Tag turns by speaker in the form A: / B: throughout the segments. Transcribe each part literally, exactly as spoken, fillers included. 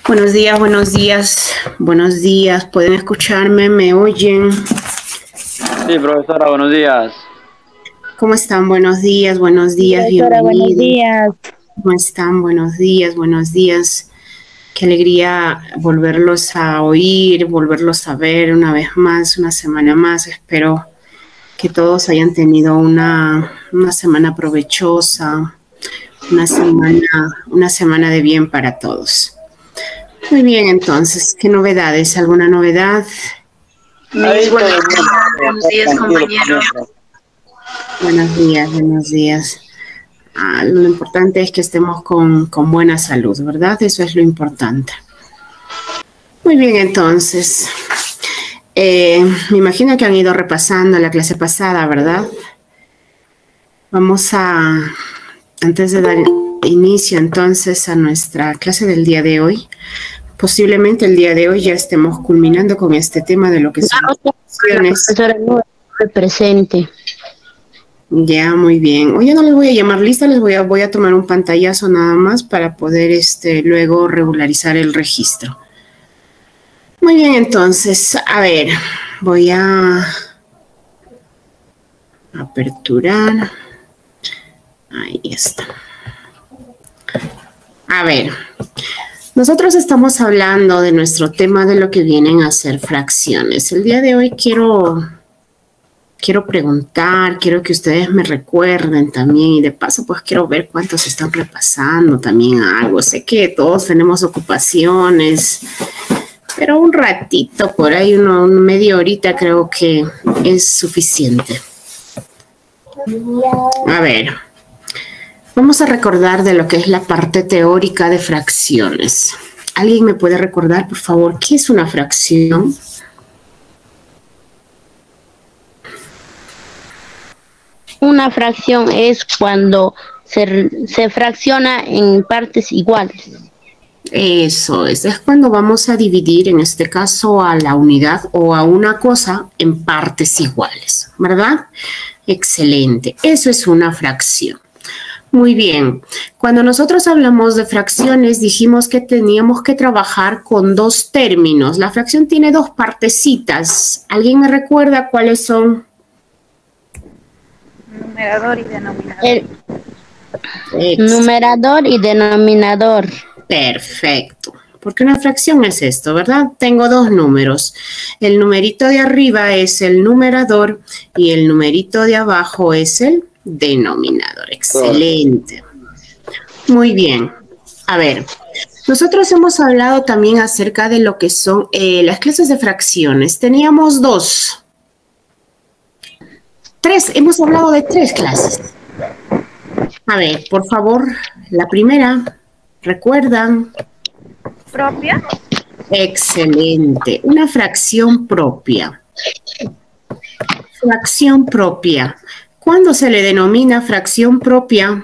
A: Buenos días, buenos días, buenos días. ¿Pueden escucharme? ¿Me oyen?
B: Sí, profesora, buenos días.
A: ¿Cómo están? Buenos días, buenos días,
C: Profesora, buenos
A: bienvenidos.
C: días.
A: ¿Cómo están? Buenos días, buenos días. Qué alegría volverlos a oír, volverlos a ver una vez más, una semana más. Espero que todos hayan tenido una, una semana provechosa, una semana, una semana de bien para todos. Muy bien, entonces, ¿qué novedades? ¿Alguna novedad?
B: Ahí
D: Mis buenos
B: todo bien,
D: días, buenos días,
B: tranquilo por
D: compañero.
B: mientras.
A: Buenos días, buenos días. Ah, lo importante es que estemos con, con buena salud, ¿verdad? Eso es lo importante. Muy bien, entonces. Eh, me imagino que han ido repasando la clase pasada, ¿verdad? Vamos a, antes de dar inicio entonces a nuestra clase del día de hoy, posiblemente el día de hoy ya estemos culminando con este tema de lo que son las fracciones.
C: Profesora, no estoy presente.
A: Ya, muy bien. Hoy ya no les voy a llamar lista, les voy a, voy a tomar un pantallazo nada más para poder este, luego regularizar el registro. Muy bien, entonces, a ver, voy a aperturar. Ahí está. A ver, nosotros estamos hablando de nuestro tema de lo que vienen a ser fracciones. El día de hoy quiero... Quiero preguntar, quiero que ustedes me recuerden también y de paso pues quiero ver cuántos están repasando también algo. Sé que todos tenemos ocupaciones, pero un ratito por ahí, uno, media horita creo que es suficiente. A ver, vamos a recordar de lo que es la parte teórica de fracciones. ¿Alguien me puede recordar, por favor, qué es una fracción?
C: Una fracción es cuando se, se fracciona en partes iguales.
A: Eso es, es cuando vamos a dividir, en este caso, a la unidad o a una cosa en partes iguales, ¿verdad? Excelente, eso es una fracción. Muy bien, cuando nosotros hablamos de fracciones dijimos que teníamos que trabajar con dos términos. La fracción tiene dos partecitas. ¿Alguien me recuerda cuáles son?
D: Numerador y denominador.
C: El
A: Ex-
C: numerador y denominador.
A: Perfecto. Porque una fracción es esto, ¿verdad? Tengo dos números. El numerito de arriba es el numerador y el numerito de abajo es el denominador. Excelente. Muy bien. A ver, nosotros hemos hablado también acerca de lo que son eh, las clases de fracciones. Teníamos dos. Tres, hemos hablado de tres clases. A ver, por favor, la primera, ¿recuerdan?
D: Propia.
A: Excelente. Una fracción propia. Fracción propia. ¿Cuándo se le denomina fracción propia?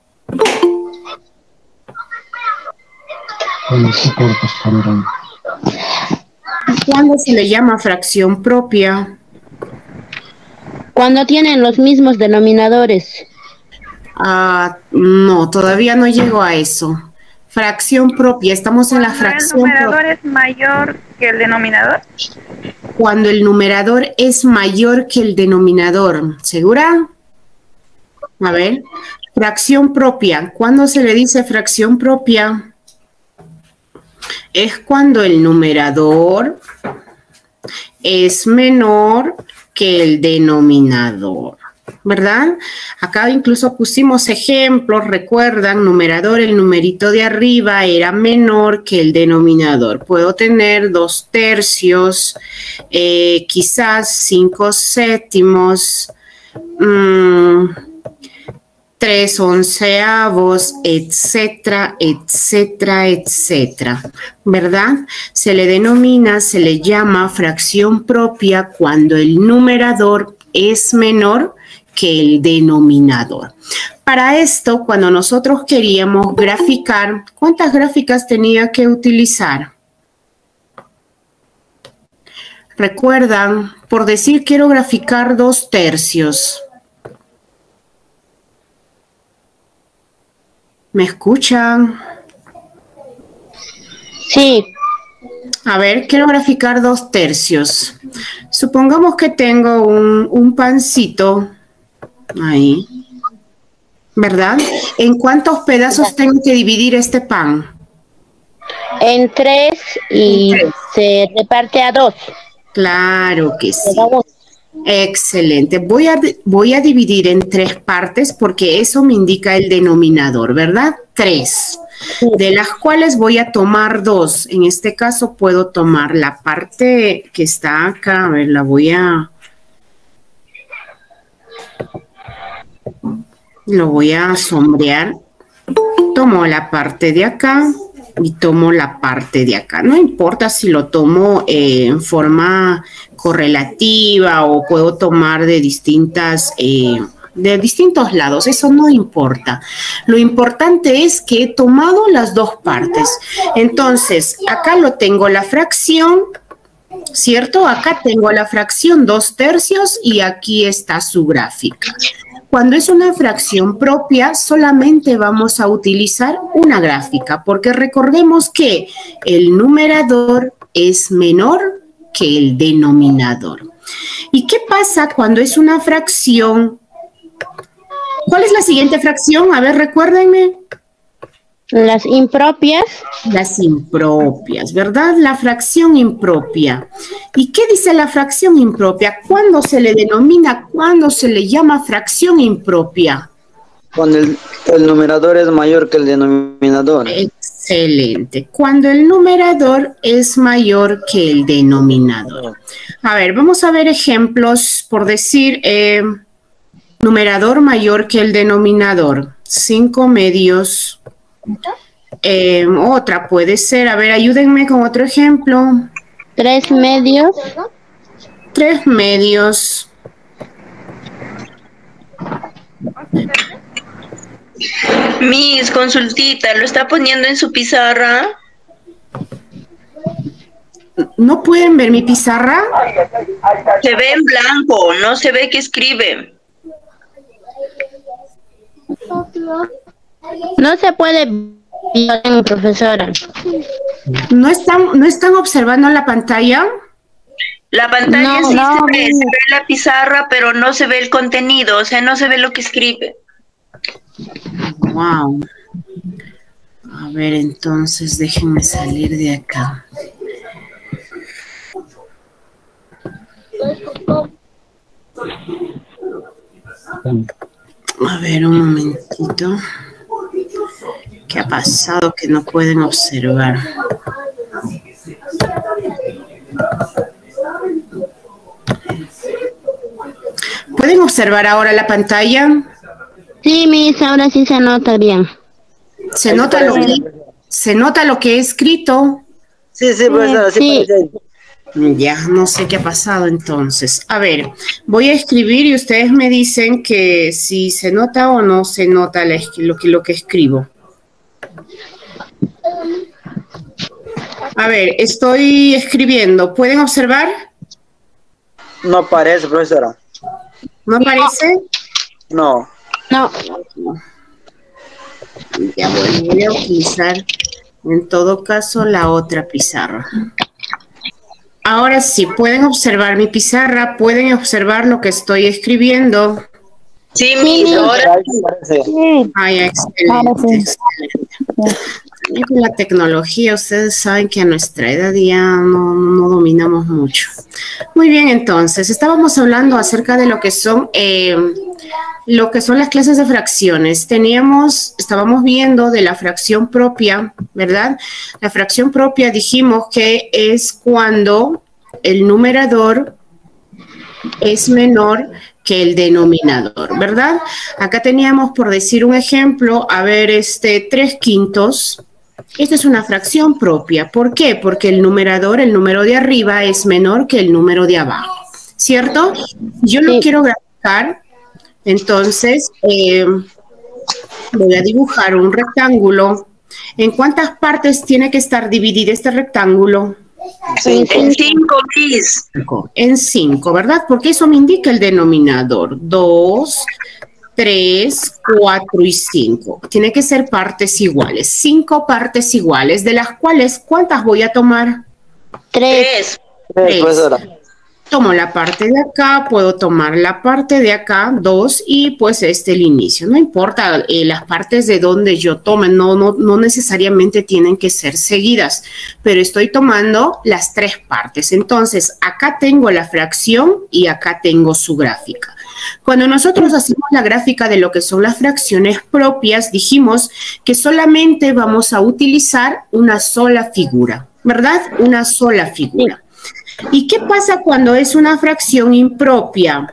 A: ¿Cuándo se le llama fracción propia?
C: Cuando tienen los mismos denominadores.
A: Ah, no, todavía no llego a eso. Fracción propia, estamos en la
D: Cuando el
A: fracción
D: numerador
A: propia.
D: es mayor que el denominador.
A: Cuando el numerador es mayor que el denominador. ¿Segura? A ver, fracción propia. ¿Cuándo se le dice fracción propia? Es cuando el numerador es menor que el denominador, ¿verdad? Acá incluso pusimos ejemplos, recuerdan, numerador, el numerito de arriba era menor que el denominador. Puedo tener dos tercios, eh, quizás cinco séptimos, mmm, tres onceavos, etcétera, etcétera, etcétera, ¿verdad? Se le denomina, se le llama fracción propia cuando el numerador es menor que el denominador. Para esto, cuando nosotros queríamos graficar, ¿cuántas gráficas tenía que utilizar? Recuerdan, por decir quiero graficar dos tercios. ¿Me escuchan?
C: Sí.
A: A ver, quiero graficar dos tercios. Supongamos que tengo un, un pancito ahí, ¿verdad? ¿En cuántos pedazos tengo que dividir este pan?
C: En tres y
A: En tres.
C: se reparte a dos.
A: Claro que sí.
C: Queda dos.
A: Excelente. Voy a, voy a dividir en tres partes porque eso me indica el denominador, ¿verdad? Tres. De las cuales voy a tomar dos. En este caso puedo tomar la parte que está acá. A ver, la voy a... Lo voy a sombrear. Tomo la parte de acá y tomo la parte de acá. No importa si lo tomo eh, en forma correlativa o puedo tomar de distintas... Eh, de distintos lados, eso no importa. Lo importante es que he tomado las dos partes. Entonces, acá lo tengo la fracción, ¿cierto? Acá tengo la fracción dos tercios y aquí está su gráfica. Cuando es una fracción propia, solamente vamos a utilizar una gráfica, porque recordemos que el numerador es menor que el denominador. ¿Y qué pasa cuando es una fracción? ¿Cuál es la siguiente fracción? A ver, recuérdenme.
C: Las impropias.
A: Las impropias, ¿verdad? La fracción impropia. ¿Y qué dice la fracción impropia? ¿Cuándo se le denomina, cuándo se le llama fracción impropia?
B: Cuando el, el numerador es mayor que el denominador.
A: Excelente. Cuando el numerador es mayor que el denominador. A ver, vamos a ver ejemplos por decir... Eh, numerador mayor que el denominador, cinco medios. Eh, otra puede ser, a ver, ayúdenme con otro ejemplo.
C: Tres medios.
A: Tres medios.
E: Miss, consultita, ¿lo está poniendo en su pizarra?
A: ¿No pueden ver mi pizarra?
E: Se ve en blanco, no se ve que escribe.
C: No se puede ver, profesora.
A: ¿No están, ¿No están observando la pantalla?
E: La pantalla
C: No,
E: sí
C: no,
E: se ve,
C: no.
E: se ve la pizarra, pero no se ve el contenido, o sea, no se ve lo que escribe.
A: Wow. A ver, entonces déjenme salir de acá. A ver, un momentito. ¿Qué ha pasado que no pueden observar? ¿Pueden observar ahora la pantalla?
C: Sí, Miss, ahora sí se nota bien.
A: ¿Se nota lo que, se nota lo que he escrito?
B: Sí, sí, profesora, sí,
C: Sí.
B: parece.
A: Ya, no sé qué ha pasado entonces. A ver, voy a escribir y ustedes me dicen que si se nota o no se nota la, lo, que, lo que escribo. A ver, estoy escribiendo. ¿Pueden observar?
B: No parece, profesora.
A: ¿No aparece?
B: No.
C: No.
A: Ya bueno, voy a utilizar en todo caso la otra pizarra. Ahora sí, pueden observar mi pizarra, pueden observar lo que estoy escribiendo.
E: Sí, Miss, ahora
B: Ahí parece.
A: Ay, excelente, excelente. Y con la tecnología, ustedes saben que a nuestra edad ya no, no dominamos mucho. Muy bien, entonces, estábamos hablando acerca de lo que son, eh, lo que son las clases de fracciones. Teníamos, estábamos viendo de la fracción propia, ¿verdad? La fracción propia dijimos que es cuando el numerador es menor que el denominador, ¿verdad? Acá teníamos, por decir un ejemplo, a ver, este, tres quintos. Esta es una fracción propia. ¿Por qué? Porque el numerador, el número de arriba, es menor que el número de abajo, ¿cierto? Yo lo
C: Sí.
A: quiero graficar, entonces eh, voy a dibujar un rectángulo. ¿En cuántas partes tiene que estar dividido este rectángulo?
E: en cinco, Miss.
A: En cinco, ¿verdad? Porque eso me indica el denominador. Dos tres, cuatro y cinco. Tiene que ser partes iguales. cinco partes iguales, de las cuales, ¿cuántas voy a tomar?
C: Tres.
B: Tres, profesora.
A: Tomo la parte de acá, puedo tomar la parte de acá, dos, y pues este el inicio. No importa eh, las partes de donde yo tome, no, no, no necesariamente tienen que ser seguidas, pero estoy tomando las tres partes. Entonces, acá tengo la fracción y acá tengo su gráfica. Cuando nosotros hacemos la gráfica de lo que son las fracciones propias, dijimos que solamente vamos a utilizar una sola figura, ¿verdad? Una sola figura. ¿Y qué pasa cuando es una fracción impropia?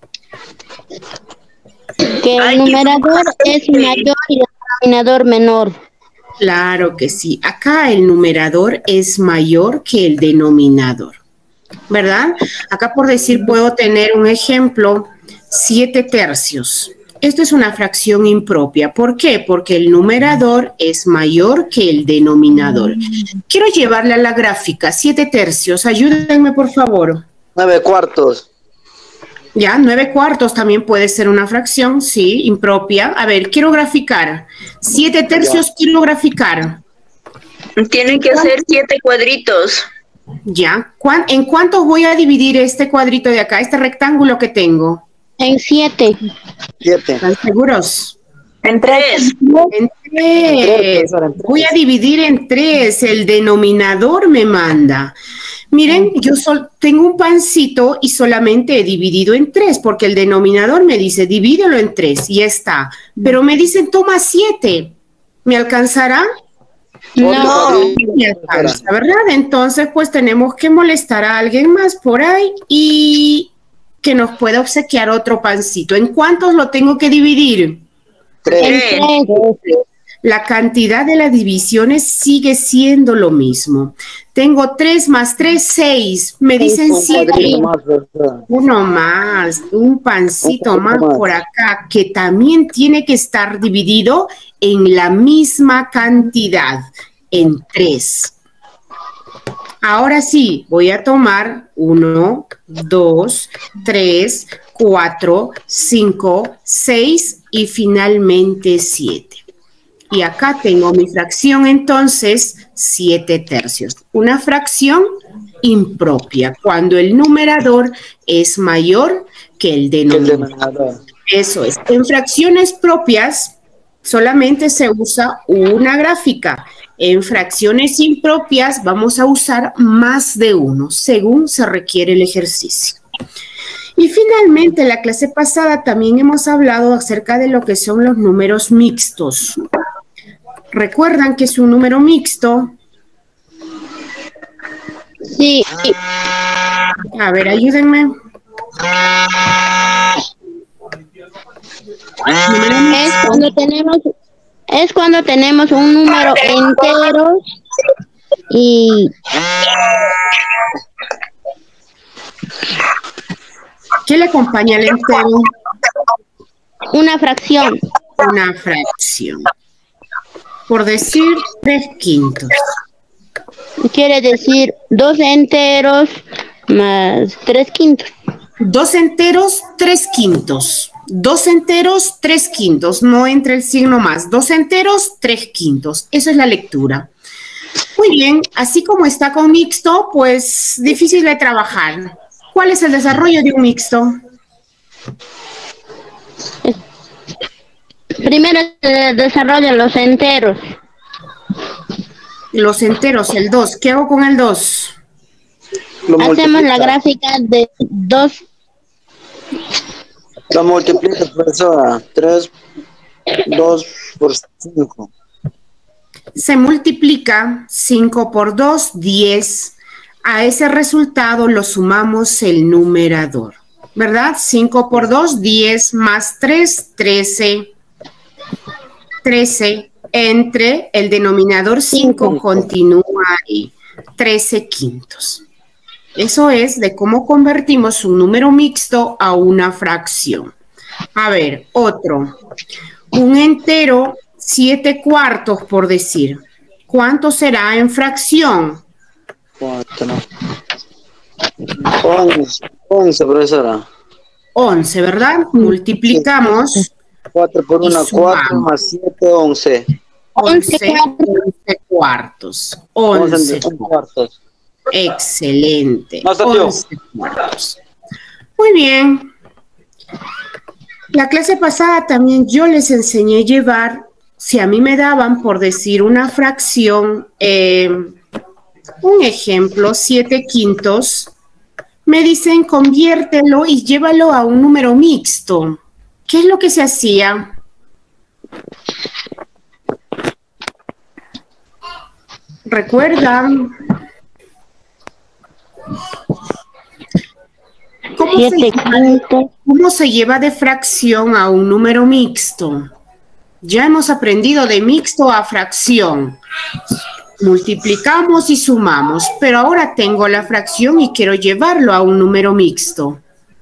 C: Que el numerador es mayor y el denominador menor.
A: Claro que sí. Acá el numerador es mayor que el denominador, ¿verdad? Acá por decir puedo tener un ejemplo, siete tercios. Esto es una fracción impropia. ¿Por qué? Porque el numerador es mayor que el denominador. Quiero llevarle a la gráfica siete tercios. Ayúdenme, por favor.
B: Nueve cuartos.
A: Ya, nueve cuartos también puede ser una fracción, sí, impropia. A ver, quiero graficar. siete tercios quiero graficar.
E: Tienen que ser siete cuadritos.
A: Ya. ¿En cuántos voy a dividir este cuadrito de acá, este rectángulo que tengo?
C: En siete.
B: Siete.
A: ¿Están seguros?
E: En tres.
A: En tres. Voy a dividir en tres. El denominador me manda. Miren, yo sol, tengo un pancito y solamente he dividido en tres, porque el denominador me dice, divídelo en tres, y ya está. Pero me dicen, toma siete. ¿Me alcanzará?
C: No.
A: Me alcanza, ¿verdad? Entonces, pues tenemos que molestar a alguien más por ahí y que nos pueda obsequiar otro pancito. ¿En cuántos lo tengo que dividir?
B: Tres.
C: En tres.
A: La cantidad de las divisiones sigue siendo lo mismo. Tengo tres más tres, seis. Me dicen siete. Uno más, un pancito
B: Un
A: más
B: más.
A: por acá, que también tiene que estar dividido en la misma cantidad, en tres. Ahora sí, voy a tomar uno, dos, tres, cuatro, cinco, seis y finalmente siete. Y acá tengo mi fracción, entonces, siete tercios. Una fracción impropia, cuando el numerador es mayor que el denominador. Eso es. En fracciones propias, solamente se usa una gráfica. En fracciones impropias vamos a usar más de uno, según se requiere el ejercicio. Y finalmente, en la clase pasada también hemos hablado acerca de lo que son los números mixtos. ¿Recuerdan que es un número mixto?
C: Sí.
A: A ver, ayúdenme.
C: Es cuando tenemos, es cuando tenemos un número entero y
A: ¿qué le acompaña al entero?
C: una fracción.
A: Una fracción. Por decir, tres quintos.
C: Quiere decir dos enteros más tres quintos.
A: Dos enteros, tres quintos. Dos enteros, tres quintos. No entra el signo más. Dos enteros, tres quintos. Eso es la lectura. Muy bien. Así como está con mixto, pues difícil de trabajar. ¿Cuál es el desarrollo de un mixto?
C: Primero se desarrollan los enteros.
A: Los enteros, el dos. ¿Qué hago con el dos?
B: Lo
C: Hacemos la
B: multiplica.
C: gráfica de dos.
B: Lo multiplica, profesora. tres, dos por cinco.
A: Se multiplica cinco por dos, diez. A ese resultado lo sumamos el numerador, ¿verdad? cinco por dos, diez, más tres, trece. trece. Entre el denominador cinco continúa ahí. trece quintos. Eso es de cómo convertimos un número mixto a una fracción. A ver, otro. Un entero, siete cuartos, por decir. ¿Cuánto será en fracción?
B: Cuatro. Once, once, profesora.
A: once, ¿verdad? Multiplicamos
B: cuatro por
A: Y
B: uno, cuatro
A: sumamos.
B: más siete, once.
A: once, once cuartos. once
B: once cuartos.
A: Excelente.
B: No, está, tío.
A: once cuartos. Muy bien. La clase pasada también yo les enseñé a llevar, si a mí me daban por decir una fracción, eh, un ejemplo, siete quintos, me dicen conviértelo y llévalo a un número mixto. ¿Qué es lo que se hacía? ¿Recuerdan? ¿Cómo se,
C: Siete quintos.
A: ¿Cómo se lleva de fracción a un número mixto? Ya hemos aprendido de mixto a fracción. Multiplicamos y sumamos, pero ahora tengo la fracción y quiero llevarlo a un número mixto.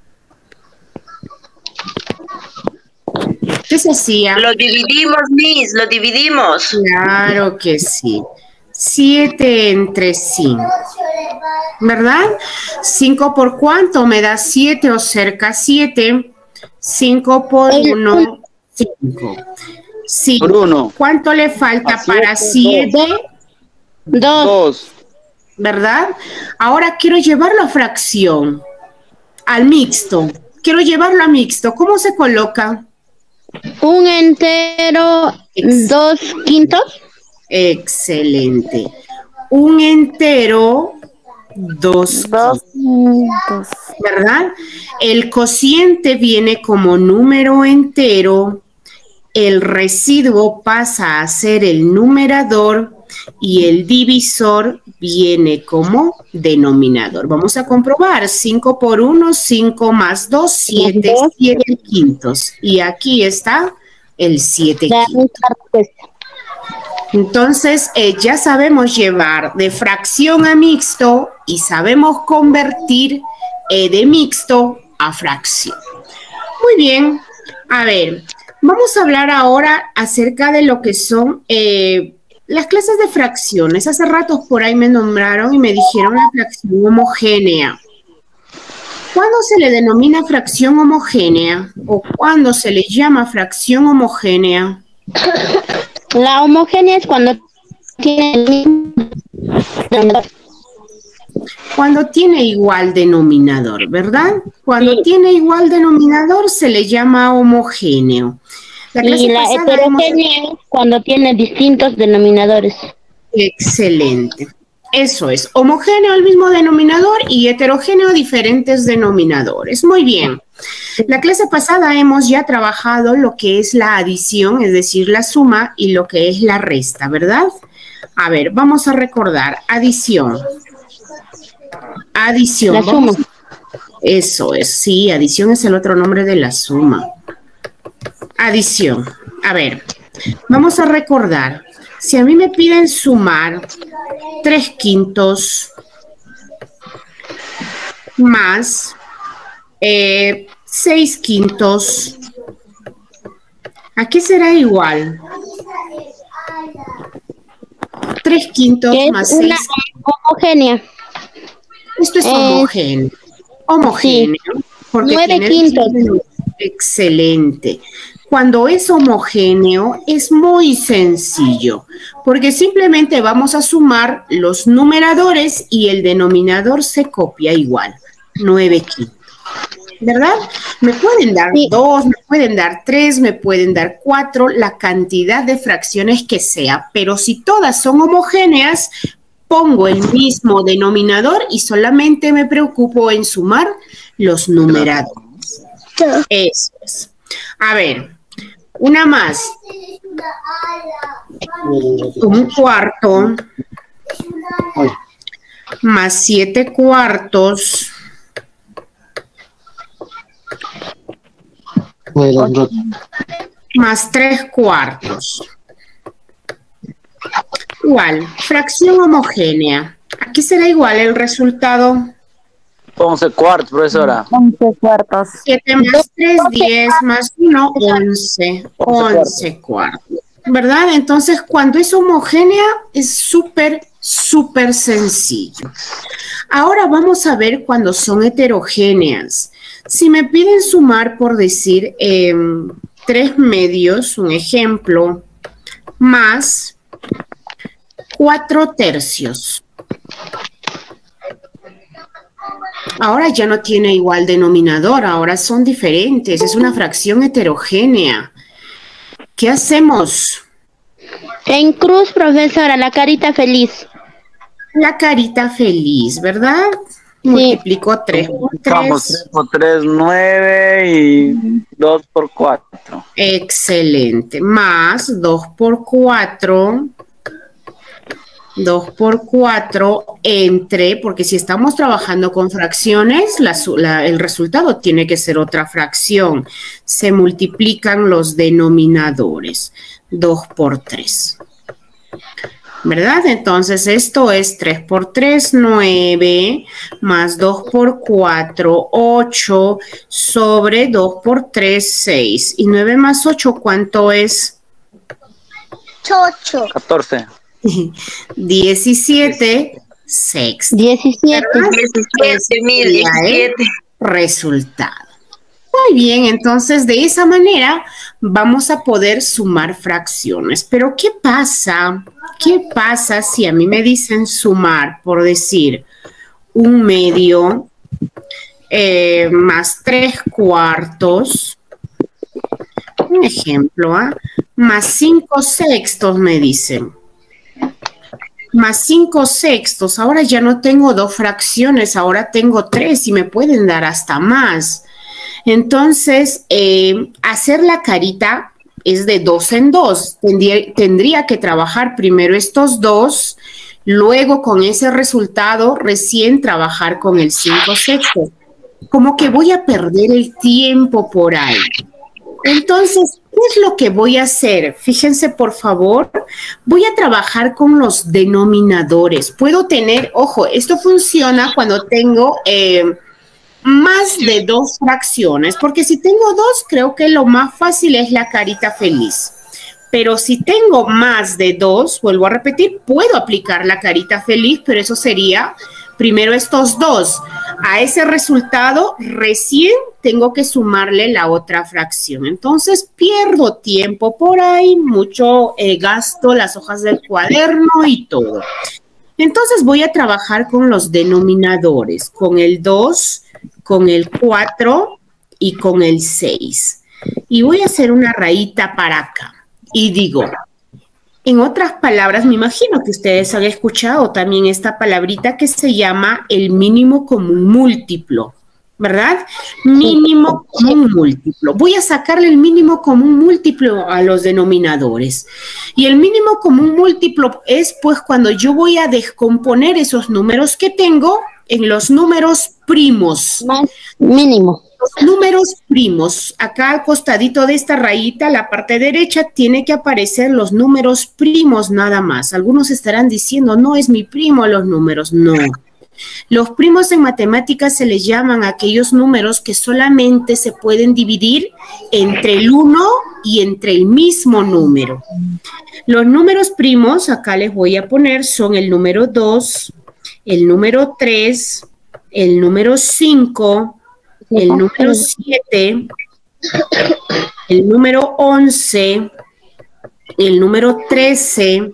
A: ¿Qué se hacía?
E: Lo dividimos, Miss, lo dividimos.
A: Claro que sí. siete entre cinco. ¿Verdad? cinco por cuánto me da siete o cerca siete. cinco por uno, cinco. Sí.
B: Por uno.
A: ¿Cuánto le falta
B: A
A: para
B: siete,
A: siete?
C: Dos.
B: Dos.
A: ¿Verdad? Ahora quiero llevarlo a fracción, al mixto. Quiero llevarlo a mixto. ¿Cómo se coloca?
C: Un entero,
A: Ex-
C: dos quintos.
A: Excelente. Un entero, dos,
F: Dos quintos.
A: ¿verdad? El cociente viene como número entero, el residuo pasa a ser el numerador y el divisor viene como denominador. Vamos a comprobar. cinco por uno, cinco más dos, siete, siete quintos. Y aquí está el siete
C: La
A: quintos.
C: misma respuesta.
A: Entonces, eh, ya sabemos llevar de fracción a mixto y sabemos convertir eh, de mixto a fracción. Muy bien. A ver, vamos a hablar ahora acerca de lo que son eh, las clases de fracciones. Hace ratos por ahí me nombraron y me dijeron la fracción homogénea. ¿Cuándo se le denomina fracción homogénea o cuándo se le llama fracción homogénea?
C: La homogénea es cuando tiene el mismo denominador.
A: Cuando tiene igual denominador, ¿verdad? Cuando
C: Sí.
A: tiene igual denominador se le llama homogéneo. La clase
C: Y la
A: pasada hemos-
C: heterogénea es cuando tiene distintos denominadores.
A: Excelente. Eso es, homogéneo el mismo denominador y heterogéneo diferentes denominadores. Muy bien. La clase pasada hemos ya trabajado lo que es la adición, es decir, la suma, y lo que es la resta, ¿verdad? A ver, vamos a recordar. Adición. Adición.
C: La
A: Vamos-
C: suma.
A: Eso es, sí, adición es el otro nombre de la suma. Adición. A ver, vamos a recordar. Si a mí me piden sumar tres quintos más eh, seis quintos, ¿a qué será igual? Tres quintos
C: Que es
A: más
C: una
A: seis.
C: homogénea.
A: Esto es
C: Eh,
A: homogéneo. Homogéneo. Porque
C: Nueve
A: tiene
C: quintos.
A: Excelente. Cuando es homogéneo es muy sencillo, porque simplemente vamos a sumar los numeradores y el denominador se copia igual. Nueve quintos. ¿Verdad? Me pueden dar
C: Sí.
A: dos, me pueden dar tres, me pueden dar cuatro, la cantidad de fracciones que sea, pero si todas son homogéneas, pongo el mismo denominador y solamente me preocupo en sumar los numeradores. Eso es. A ver, una más. Un cuarto más siete cuartos más tres cuartos. Igual, fracción homogénea. Aquí será igual el resultado.
B: once cuartos, profesora.
F: Once cuartos.
A: siete más tres, diez más uno, once. once cuartos. ¿Verdad? Entonces, cuando es homogénea, es súper, súper sencillo. Ahora vamos a ver cuando son heterogéneas. Si me piden sumar, por decir, eh, tres medios, un ejemplo, más cuatro tercios. Ahora ya no tiene igual denominador, ahora son diferentes, es una fracción heterogénea. ¿Qué hacemos?
C: En cruz, profesora, la carita feliz.
A: La carita feliz, ¿verdad?
C: Sí.
A: Multiplico tres por
B: Vamos,
A: tres.
B: tres por tres, nueve y dos por cuatro.
A: Excelente. Más dos por cuatro. dos por cuatro entre, porque si estamos trabajando con fracciones, la, la, el resultado tiene que ser otra fracción. Se multiplican los denominadores. dos por tres. ¿Verdad? Entonces esto es tres por tres, nueve, más dos por cuatro, ocho, sobre dos por tres, seis. Y nueve más ocho, ¿cuánto es?
G: Chocho.
B: catorce.
A: diecisiete, seis.
C: diecisiete.
E: diecisiete, mil, diecisiete.
A: Resultado. Muy bien, entonces de esa manera vamos a poder sumar fracciones. Pero ¿qué pasa? ¿Qué pasa si a mí me dicen sumar, por decir, un medio eh, más tres cuartos? Un ejemplo, ¿ah? Más cinco sextos me dicen. Más cinco sextos. Ahora ya no tengo dos fracciones, ahora tengo tres y me pueden dar hasta más. Entonces, eh, hacer la carita es de dos en dos. Tendría, tendría que trabajar primero estos dos, luego con ese resultado recién trabajar con el cinco sextos. Como que voy a perder el tiempo por ahí. Entonces, ¿qué es lo que voy a hacer? Fíjense, por favor, voy a trabajar con los denominadores. Puedo tener, ojo, esto funciona cuando tengo eh, más de dos fracciones, porque si tengo dos, creo que lo más fácil es la carita feliz. Pero si tengo más de dos, vuelvo a repetir, puedo aplicar la carita feliz, pero eso sería primero estos dos. A ese resultado recién tengo que sumarle la otra fracción. Entonces pierdo tiempo por ahí, mucho eh, gasto las hojas del cuaderno y todo. Entonces voy a trabajar con los denominadores, con el dos, con el cuatro y con el seis. Y voy a hacer una rayita para acá. Y digo, en otras palabras, me imagino que ustedes han escuchado también esta palabrita que se llama el mínimo común múltiplo, ¿verdad? Mínimo común múltiplo. Voy a sacarle el mínimo común múltiplo a los denominadores. Y el mínimo común múltiplo es pues cuando yo voy a descomponer esos números que tengo en los números primos.
C: Más mínimo.
A: Los números primos, acá al costadito de esta rayita, la parte derecha, tiene que aparecer los números primos nada más. Algunos estarán diciendo, no es mi primo los números. No. Los primos en matemáticas se les llaman a aquellos números que solamente se pueden dividir entre el uno y entre el mismo número. Los números primos, acá les voy a poner, son el número dos, el número tres, el número cinco, el número siete, el número once, el número trece,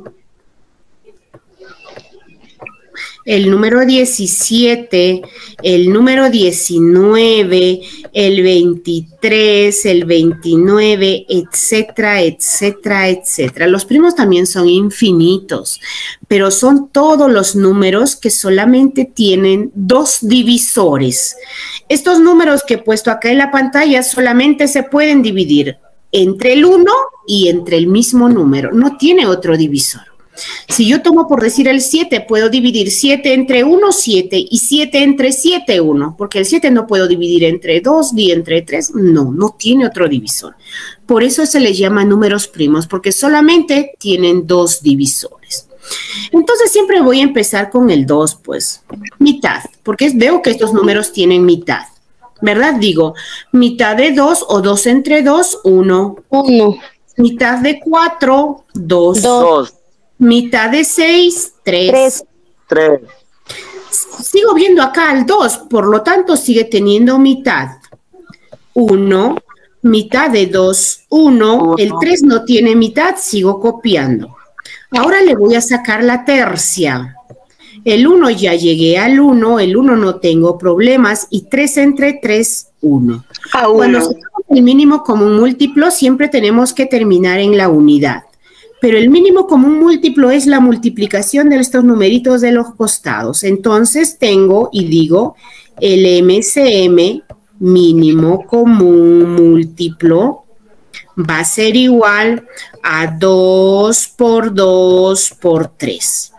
A: el número diecisiete, el número diecinueve, el veintitrés, el veintinueve, etcétera, etcétera, etcétera. Los primos también son infinitos, pero son todos los números que solamente tienen dos divisores. Estos números que he puesto acá en la pantalla solamente se pueden dividir entre el uno y entre el mismo número. No tiene otro divisor. Si yo tomo por decir el siete, puedo dividir siete entre uno, siete, y siete entre siete, uno, porque el siete no puedo dividir entre dos ni entre tres, no, no tiene otro divisor. Por eso se les llama números primos, porque solamente tienen dos divisores. Entonces siempre voy a empezar con el dos, pues, mitad, porque veo que estos números tienen mitad, ¿verdad? Digo, mitad de dos o dos entre dos, uno.
C: Uno.
A: Mitad de cuatro, dos.
B: Dos.
A: Mitad de seis, tres.
F: Tres.
B: Tres.
A: Sigo viendo acá el dos, por lo tanto sigue teniendo mitad. uno, mitad de dos, uno. El tres no tiene mitad, sigo copiando. Ahora le voy a sacar la tercia. El uno ya llegué al uno, el uno no tengo problemas, y tres entre tres, uno.
E: A uno.
A: Cuando sacamos el mínimo común múltiplo, siempre tenemos que terminar en la unidad. Pero el mínimo común múltiplo es la multiplicación de estos numeritos de los costados. Entonces tengo y digo el M C M, mínimo común múltiplo, va a ser igual a dos por dos por tres.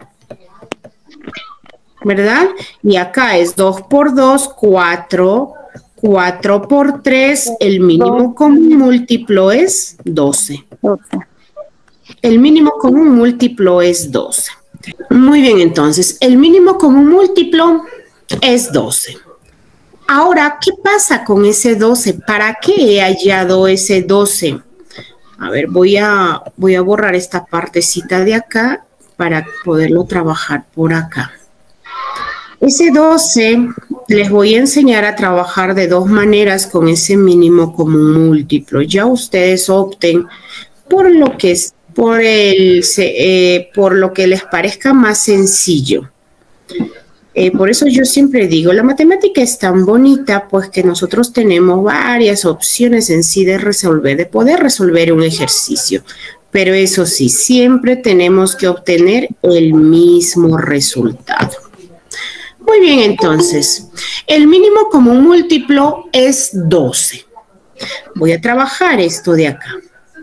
A: ¿Verdad? Y acá es dos por dos, cuatro, cuatro por tres, el mínimo común múltiplo es doce. El mínimo común múltiplo es doce. Muy bien, entonces, el mínimo común múltiplo es doce. Ahora, ¿qué pasa con ese doce? ¿Para qué he hallado ese doce? A ver, voy a, voy a borrar esta partecita de acá para poderlo trabajar por acá. Ese doce les voy a enseñar a trabajar de dos maneras con ese mínimo común múltiplo. Ya ustedes opten por lo que es, por el, eh, por lo que les parezca más sencillo. Eh, por eso yo siempre digo, la matemática es tan bonita, pues que nosotros tenemos varias opciones en sí de resolver, de poder resolver un ejercicio. Pero eso sí, siempre tenemos que obtener el mismo resultado. Muy bien, entonces, el mínimo común múltiplo es doce. Voy a trabajar esto de acá.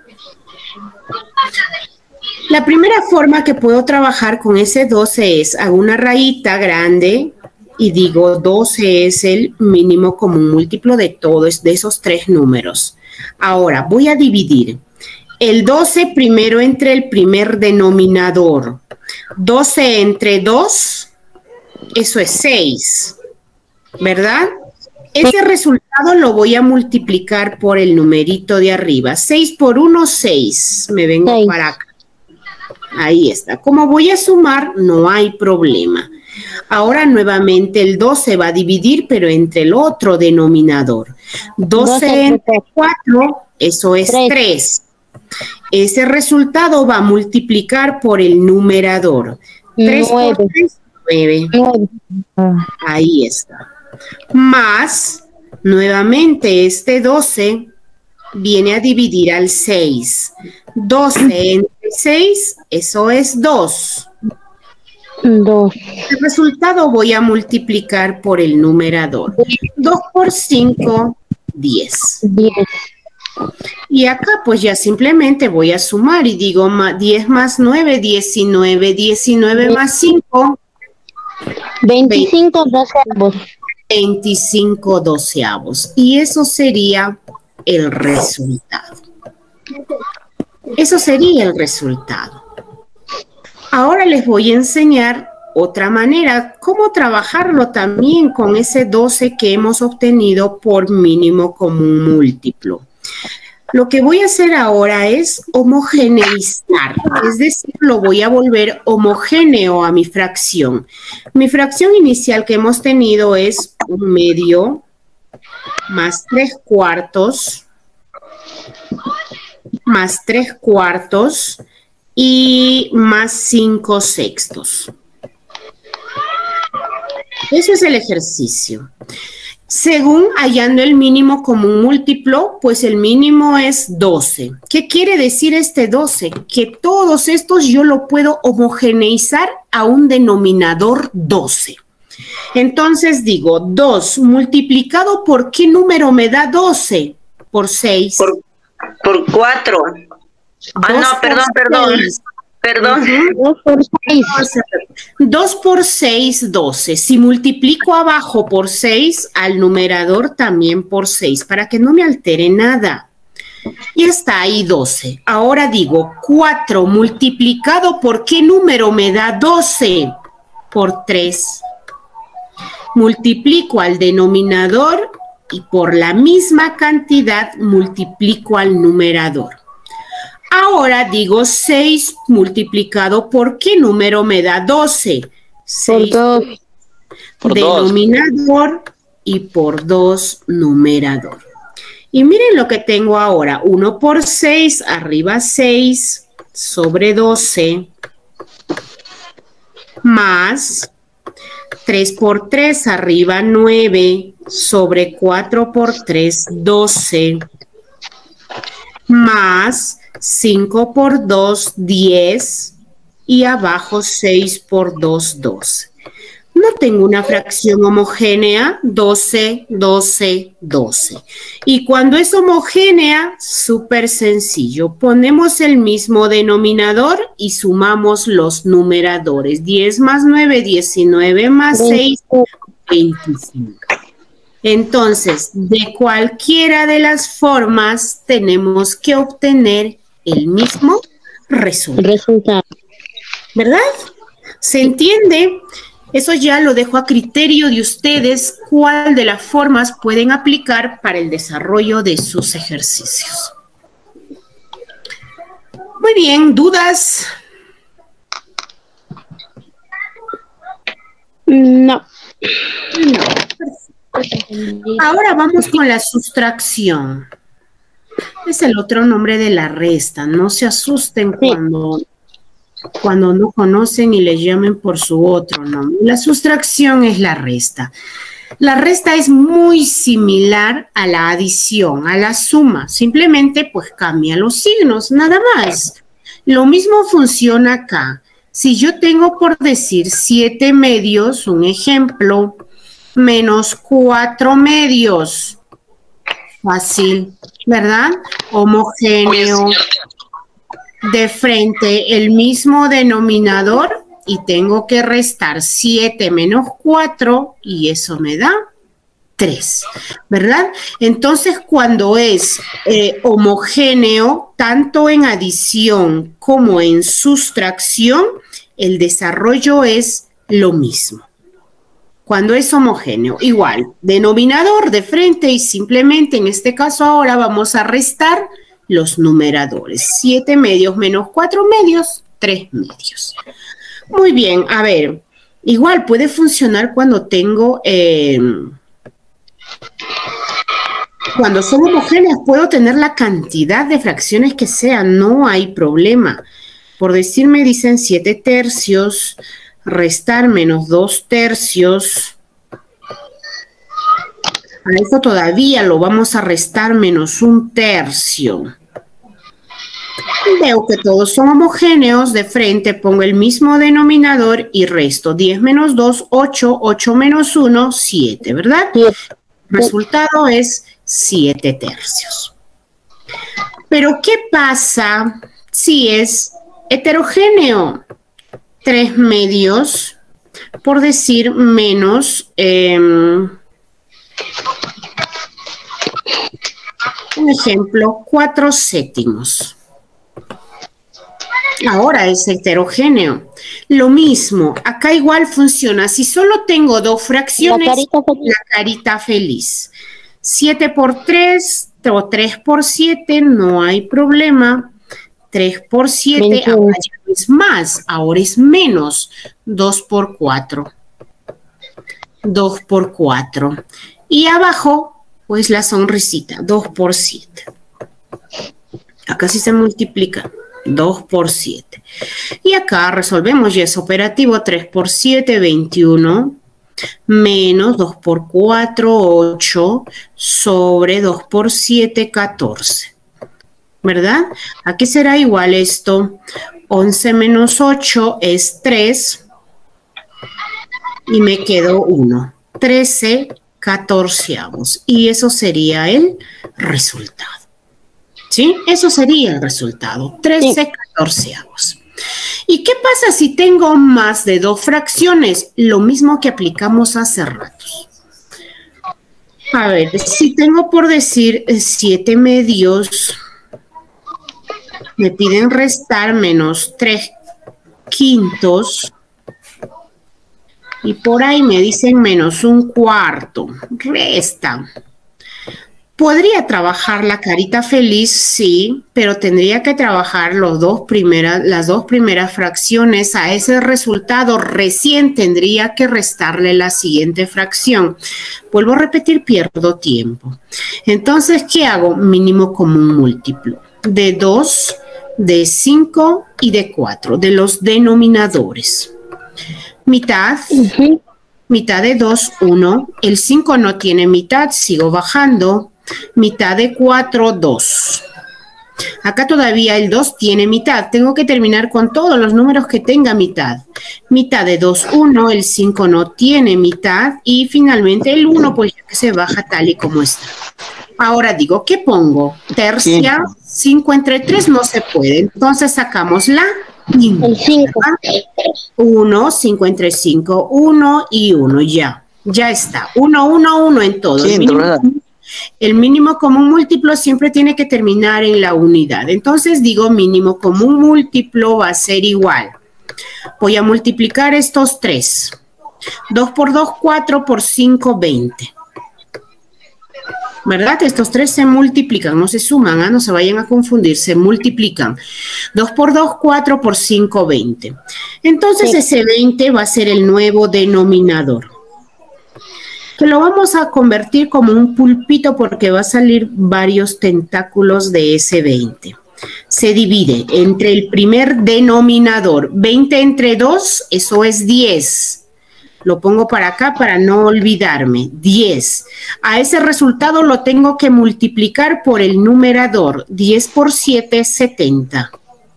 A: La primera forma que puedo trabajar con ese doce es, hago una rayita grande y digo doce es el mínimo común múltiplo de todos, de esos tres números. Ahora, voy a dividir el doce primero entre el primer denominador. doce entre dos... Eso es seis, ¿verdad? Ese resultado lo voy a multiplicar por el numerito de arriba. seis por uno, seis. Me vengo seis. Para acá. Ahí está. Como voy a sumar, no hay problema. Ahora nuevamente el doce va a dividir, pero entre el otro denominador. doce entre cuatro, eso es tres. Ese resultado va a multiplicar por el numerador. tres por tres. nueve. Ahí está. Más, nuevamente, este doce viene a dividir al seis. doce entre seis, eso es dos.
C: dos.
A: El resultado voy a multiplicar por el numerador. dos por cinco, diez.
C: diez.
A: Y acá pues ya simplemente voy a sumar y digo diez más nueve, diecinueve. diecinueve más cinco.
C: veinticinco doceavos.
A: veinticinco doceavos. Y eso sería el resultado. Eso sería el resultado. Ahora les voy a enseñar otra manera, cómo trabajarlo también con ese doce que hemos obtenido por mínimo común múltiplo. Lo que voy a hacer ahora es homogeneizar, es decir, lo voy a volver homogéneo a mi fracción. Mi fracción inicial que hemos tenido es un medio más tres cuartos, más tres cuartos y más cinco sextos. Eso es el ejercicio. Según hallando el mínimo común múltiplo, pues el mínimo es doce. ¿Qué quiere decir este doce? Que todos estos yo lo puedo homogeneizar a un denominador doce. Entonces digo, dos multiplicado por ¿qué número me da doce? Por seis.
E: Por, por cuatro. Ah, no, perdón, perdón. Perdón.
C: dos por seis.
A: dos por seis, doce. Si multiplico abajo por seis, al numerador también por seis, para que no me altere nada. Y está ahí doce. Ahora digo, cuatro multiplicado por ¿qué número me da doce? Por tres. Multiplico al denominador y por la misma cantidad multiplico al numerador. Ahora digo seis multiplicado por ¿qué número me da doce? seis
C: por dos.
A: Por denominador dos. Y por dos numerador. Y miren lo que tengo ahora. uno por seis, arriba seis, sobre doce, más tres por tres, arriba nueve, sobre cuatro por tres, doce, más cinco por dos, diez, y abajo seis por dos, doce. No tengo una fracción homogénea, doce, doce, doce. Y cuando es homogénea, súper sencillo. Ponemos el mismo denominador y sumamos los numeradores. diez más nueve, diecinueve más seis, veinticinco. Entonces, de cualquiera de las formas tenemos que obtener el mismo resultado.
C: Resultado.
A: ¿Verdad? ¿Se entiende? Eso ya lo dejo a criterio de ustedes cuál de las formas pueden aplicar para el desarrollo de sus ejercicios. Muy bien, ¿dudas?
C: No.
A: Ahora vamos con la sustracción. Es el otro nombre de la resta. No se asusten cuando... cuando no conocen y le llamen por su otro nombre. La sustracción es la resta. La resta es muy similar a la adición, a la suma. Simplemente pues cambia los signos, nada más. Lo mismo funciona acá. Si yo tengo por decir siete medios, un ejemplo, menos cuatro medios. Fácil, ¿verdad? Homogéneo. De frente el mismo denominador y tengo que restar siete menos cuatro y eso me da tres, ¿verdad? Entonces, cuando es eh, homogéneo, tanto en adición como en sustracción, el desarrollo es lo mismo. Cuando es homogéneo, igual, denominador de frente y simplemente en este caso ahora vamos a restar los numeradores. siete medios menos cuatro medios, tres medios. Muy bien, a ver, igual puede funcionar cuando tengo, eh, cuando son homogéneas, puedo tener la cantidad de fracciones que sea, no hay problema. Por decir, me dicen siete tercios, restar menos dos tercios. A eso todavía lo vamos a restar menos un tercio. Veo que todos son homogéneos, de frente pongo el mismo denominador y resto. diez menos dos, ocho, ocho menos uno, siete, ¿verdad? El resultado es siete tercios. Pero, ¿qué pasa si es heterogéneo? tres medios, por decir menos... Eh, un ejemplo, cuatro séptimos. Ahora es heterogéneo. Lo mismo, acá igual funciona. Si solo tengo dos fracciones, la carita feliz. La carita feliz. siete por tres o tres por siete, no hay problema. tres por siete, ahora ya no es más, ahora es menos. dos por cuatro. dos por cuatro. Y abajo, pues la sonrisita, dos por siete. Acá sí se multiplica, dos por siete. Y acá resolvemos, y es operativo, tres por siete, veintiuno, menos dos por cuatro, ocho, sobre dos por siete, catorce. ¿Verdad? Aquí será igual esto, once menos ocho es tres, y me quedó uno, trece catorceavos, y eso sería el resultado. ¿Sí? Eso sería el resultado, trece catorceavos. ¿Y qué pasa si tengo más de dos fracciones? Lo mismo que aplicamos hace ratos. A ver, si tengo por decir siete medios, me piden restar menos tres quintos, y por ahí me dicen menos un cuarto. Resta. Podría trabajar la carita feliz, sí, pero tendría que trabajar los dos primeras, las dos primeras fracciones. A ese resultado recién tendría que restarle la siguiente fracción. Vuelvo a repetir, pierdo tiempo. Entonces, ¿qué hago? Mínimo común múltiplo de dos, de cinco y de cuatro, de los denominadores. Mitad, uh-huh. Mitad de dos, uno. El cinco no tiene mitad, sigo bajando. Mitad de cuatro, dos. Acá todavía el dos tiene mitad. Tengo que terminar con todos los números que tenga mitad. Mitad de dos, uno. El cinco no tiene mitad. Y finalmente el uno, pues ya que se baja tal y como está. Ahora digo, ¿qué pongo? Tercia, cinco entre tres no se puede. Entonces sacamos la
C: el cinco.
A: uno, cinco entre cinco, uno y uno. Ya, ya está. uno, uno, uno en todo.
B: Sí,
A: el, mínimo, el mínimo común múltiplo siempre tiene que terminar en la unidad. Entonces digo, mínimo común múltiplo va a ser igual. Voy a multiplicar estos tres. dos por dos, cuatro, por cinco, veinte. ¿Verdad? Estos tres se multiplican, no se suman, ¿eh? No se vayan a confundir, se multiplican. dos por dos, cuatro, por cinco, veinte. Entonces sí. Ese veinte va a ser el nuevo denominador. Que lo vamos a convertir como un pulpito porque va a salir varios tentáculos de ese veinte. Se divide entre el primer denominador. veinte entre dos, eso es diez. Lo pongo para acá para no olvidarme. diez. A ese resultado lo tengo que multiplicar por el numerador. diez por siete, setenta.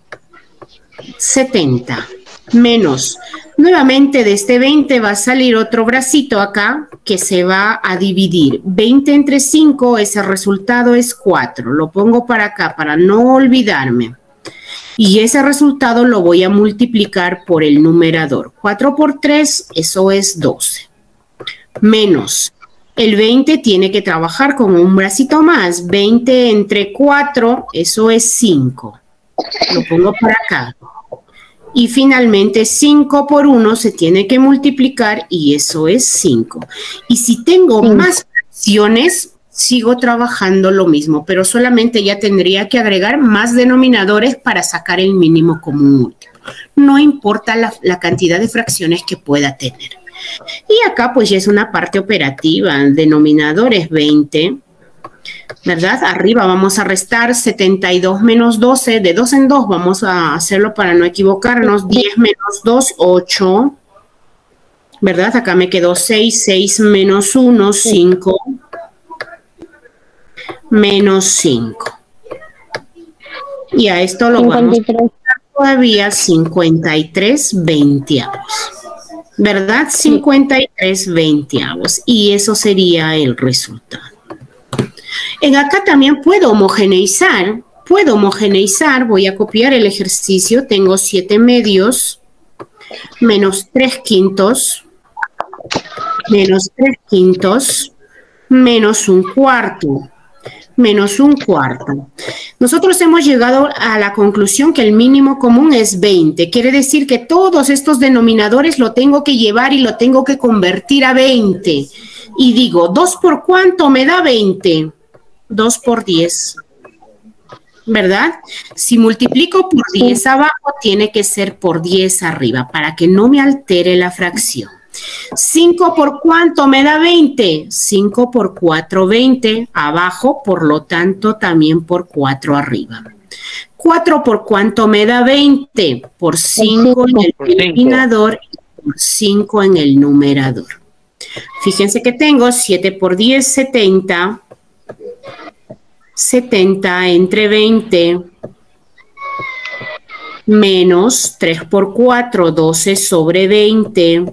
A: setenta. Menos. Nuevamente de este veinte va a salir otro bracito acá que se va a dividir. veinte entre cinco, ese resultado es cuatro. Lo pongo para acá para no olvidarme. Y ese resultado lo voy a multiplicar por el numerador. cuatro por tres, eso es doce. Menos. El veinte tiene que trabajar con un bracito más. veinte entre cuatro, eso es cinco. Lo pongo para acá. Y finalmente cinco por uno se tiene que multiplicar y eso es cinco. Y si tengo más fracciones, sigo trabajando lo mismo, pero solamente ya tendría que agregar más denominadores para sacar el mínimo común múltiplo. No importa la, la cantidad de fracciones que pueda tener. Y acá pues ya es una parte operativa. El denominador es veinte, ¿verdad? Arriba vamos a restar setenta y dos menos doce. De dos en dos vamos a hacerlo para no equivocarnos. diez menos dos, ocho. ¿Verdad? Acá me quedó seis. seis menos uno, cinco. Menos cinco. Y a esto lo vamos a poner todavía cincuenta y tres veinteavos. ¿Verdad? cincuenta y tres veinteavos. Y eso sería el resultado. En acá también puedo homogeneizar. Puedo homogeneizar. Voy a copiar el ejercicio. Tengo siete medios. Menos tres quintos. Menos tres quintos. Menos un cuarto. Menos un cuarto. Nosotros hemos llegado a la conclusión que el mínimo común es veinte. Quiere decir que todos estos denominadores lo tengo que llevar y lo tengo que convertir a veinte. Y digo, ¿dos por cuánto me da veinte? dos por diez. ¿Verdad? Si multiplico por diez abajo, tiene que ser por diez arriba para que no me altere la fracción. cinco por cuánto me da veinte, cinco por cuatro, veinte abajo, por lo tanto también por cuatro arriba. cuatro por cuánto me da veinte, por cinco en el denominador y por cinco en el numerador. Fíjense que tengo siete por diez, setenta. setenta entre veinte. Menos tres por cuatro, doce sobre veinte.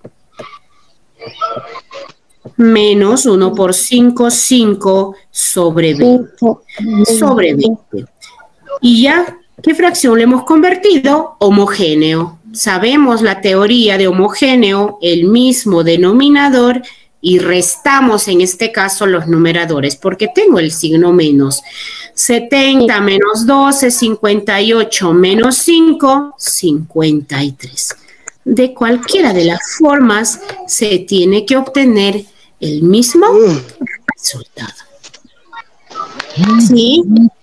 A: Menos uno por cinco, cinco sobre veinte. Sobre veinte. Y ya, ¿qué fracción le hemos convertido? Homogéneo. Sabemos la teoría de homogéneo, el mismo denominador, y restamos en este caso los numeradores, porque tengo el signo menos. setenta menos doce, cincuenta y ocho menos cinco, cincuenta y tres. De cualquiera de las formas se tiene que obtener el mismo resultado. ¿Sí?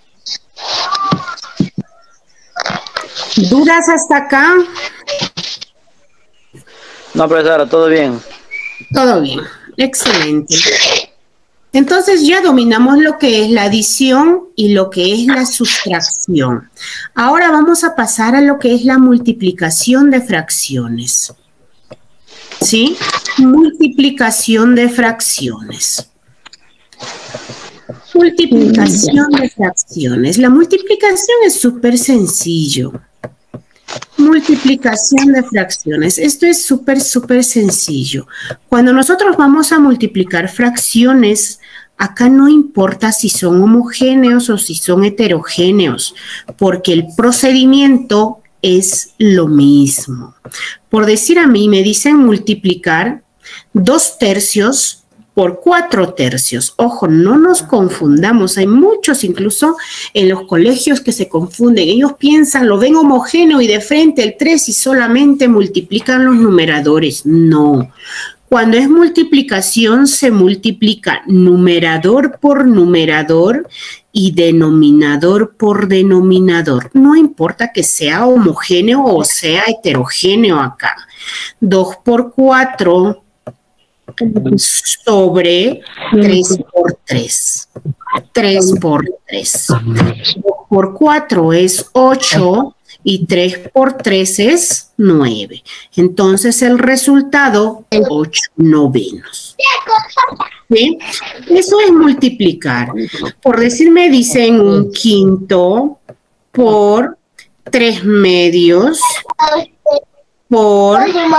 A: ¿Dudas hasta acá?
B: No, profesora, todo bien.
A: Todo bien, excelente. Entonces ya dominamos lo que es la adición y lo que es la sustracción. Ahora vamos a pasar a lo que es la multiplicación de fracciones. ¿Sí? Multiplicación de fracciones. Multiplicación de fracciones. La multiplicación es súper sencillo. Multiplicación de fracciones. Esto es súper, súper sencillo. Cuando nosotros vamos a multiplicar fracciones, acá no importa si son homogéneos o si son heterogéneos, porque el procedimiento es lo mismo. Por decir a mí, me dicen multiplicar dos tercios por cuatro tercios. Ojo, no nos confundamos. Hay muchos incluso en los colegios que se confunden. Ellos piensan, lo ven homogéneo y de frente el tres y solamente multiplican los numeradores. No. Cuando es multiplicación se multiplica numerador por numerador y denominador por denominador. No importa que sea homogéneo o sea heterogéneo acá. dos por cuatro sobre tres por tres. tres por tres. dos por cuatro es ocho y tres por tres es nueve. Entonces el resultado, ocho novenos. ¿Sí? Eso es multiplicar. Por decirme, dicen un quinto por tres medios por...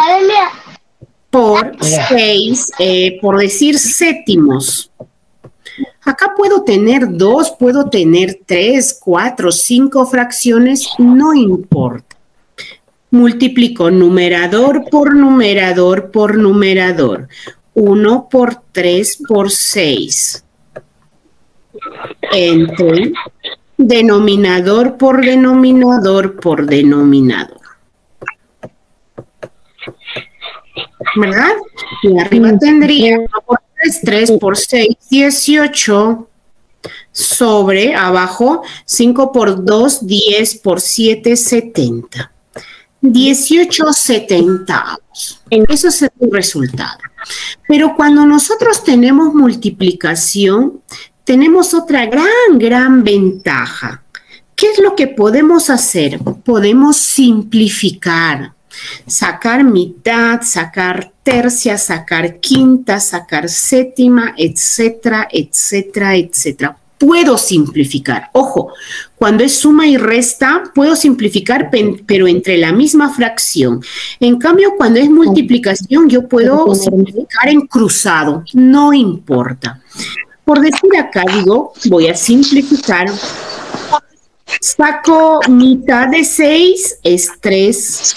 A: por seis, eh, por decir séptimos. Acá puedo tener dos, puedo tener tres, cuatro, cinco fracciones, no importa. Multiplico numerador por numerador por numerador. uno por tres por seis. Entre denominador por denominador por denominador. ¿Verdad? Y arriba tendría uno por tres, tres por seis, dieciocho, sobre, abajo, cinco por dos, diez por siete, setenta. dieciocho setentavos. Eso es el resultado. Pero cuando nosotros tenemos multiplicación, tenemos otra gran, gran ventaja. ¿Qué es lo que podemos hacer? Podemos simplificar. Sacar mitad, sacar tercia, sacar quinta, sacar séptima, etcétera, etcétera, etcétera. Puedo simplificar. Ojo, cuando es suma y resta, puedo simplificar, pero entre la misma fracción. En cambio, cuando es multiplicación, yo puedo simplificar en cruzado. No importa. Por decir acá, digo, voy a simplificar. Saco mitad de seis, es tres.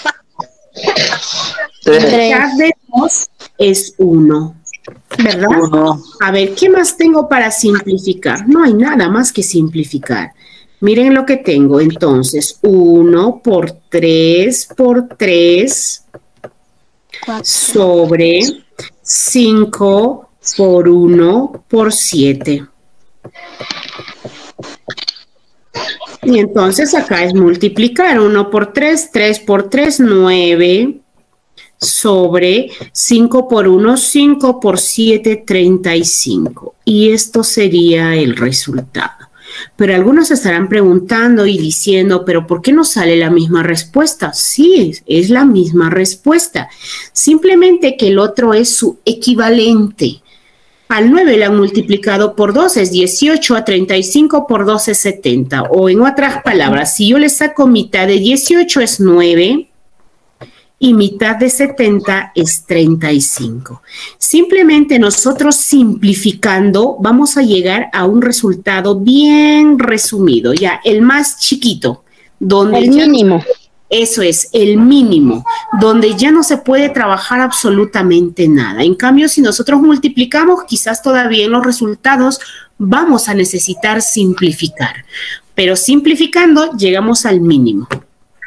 A: Mitad de dos es uno, ¿verdad? Uno. A ver, ¿qué más tengo para simplificar? No hay nada más que simplificar. Miren lo que tengo. Entonces, uno por tres por tres sobre cinco por uno por siete. Y entonces acá es multiplicar. uno por tres, tres por tres, nueve. Sobre cinco por uno, cinco por siete, treinta y cinco. Y esto sería el resultado. Pero algunos estarán preguntando y diciendo, ¿pero por qué no sale la misma respuesta? Sí, es la misma respuesta. Simplemente que el otro es su equivalente. Al nueve le han multiplicado por dos, es dieciocho, a treinta y cinco por dos es setenta. O en otras palabras, si yo le saco mitad de dieciocho es nueve y mitad de setenta es treinta y cinco. Simplemente nosotros simplificando vamos a llegar a un resultado bien resumido, ya el más chiquito. Donde
C: el mínimo.
A: Eso es, el mínimo, donde ya no se puede trabajar absolutamente nada. En cambio, si nosotros multiplicamos, quizás todavía en los resultados vamos a necesitar simplificar. Pero simplificando, llegamos al mínimo.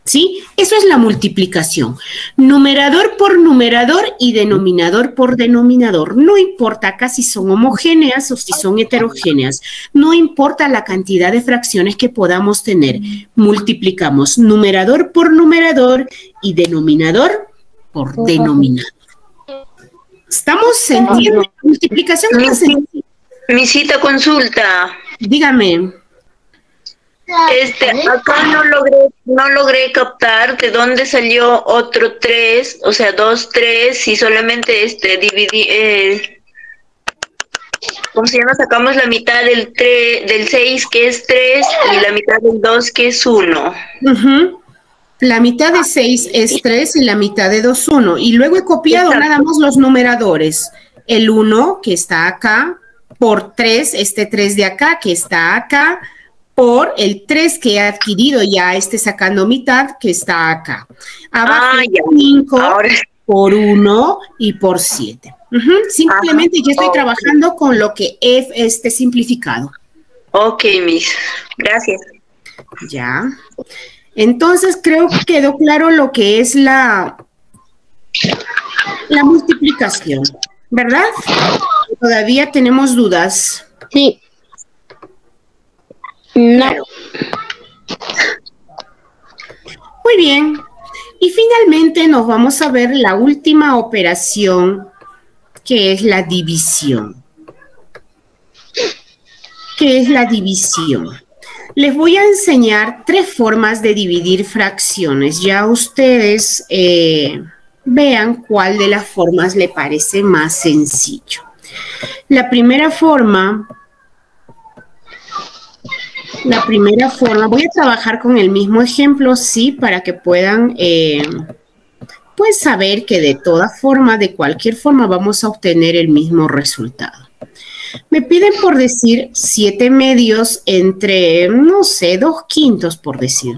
A: ¿Sí? Eso es la multiplicación. Numerador por numerador y denominador por denominador. No importa acá si son homogéneas o si son heterogéneas. No importa la cantidad de fracciones que podamos tener. Multiplicamos numerador por numerador y denominador por denominador. ¿Estamos entendiendo? La multiplicación es más sencilla.
E: Mi cita consulta.
A: Dígame.
E: Este, acá no logré, no logré captar de dónde salió otro tres, o sea, dos, tres, y solamente este dividí, eh, ¿cómo se llama? Sacamos la mitad del tres, del seis, que es tres, y la mitad del dos, que es uno.
A: Uh-huh. La mitad de seis es tres y la mitad de dos, uno. Y luego he copiado Exacto. nada más los numeradores. El uno, que está acá, por tres, este tres de acá, que está acá, por el tres que he adquirido ya, este sacando mitad, que está acá. Abajo, ah, cinco, Ahora... por uno y por siete. Uh-huh. Simplemente Ajá. yo estoy okay. trabajando con lo que he este, simplificado.
E: Ok, Miss. Gracias.
A: Ya. Entonces, creo que quedó claro lo que es la, la multiplicación, ¿verdad? Todavía tenemos dudas.
C: Sí. No.
A: Muy bien. Y finalmente nos vamos a ver la última operación, que es la división. ¿Qué es la división? Les voy a enseñar tres formas de dividir fracciones. Ya ustedes eh, vean cuál de las formas le parece más sencillo. La primera forma... La primera forma, voy a trabajar con el mismo ejemplo, sí, para que puedan, eh, pues, saber que de toda forma, de cualquier forma, vamos a obtener el mismo resultado. Me piden por decir siete medios entre, no sé, dos quintos, por decir.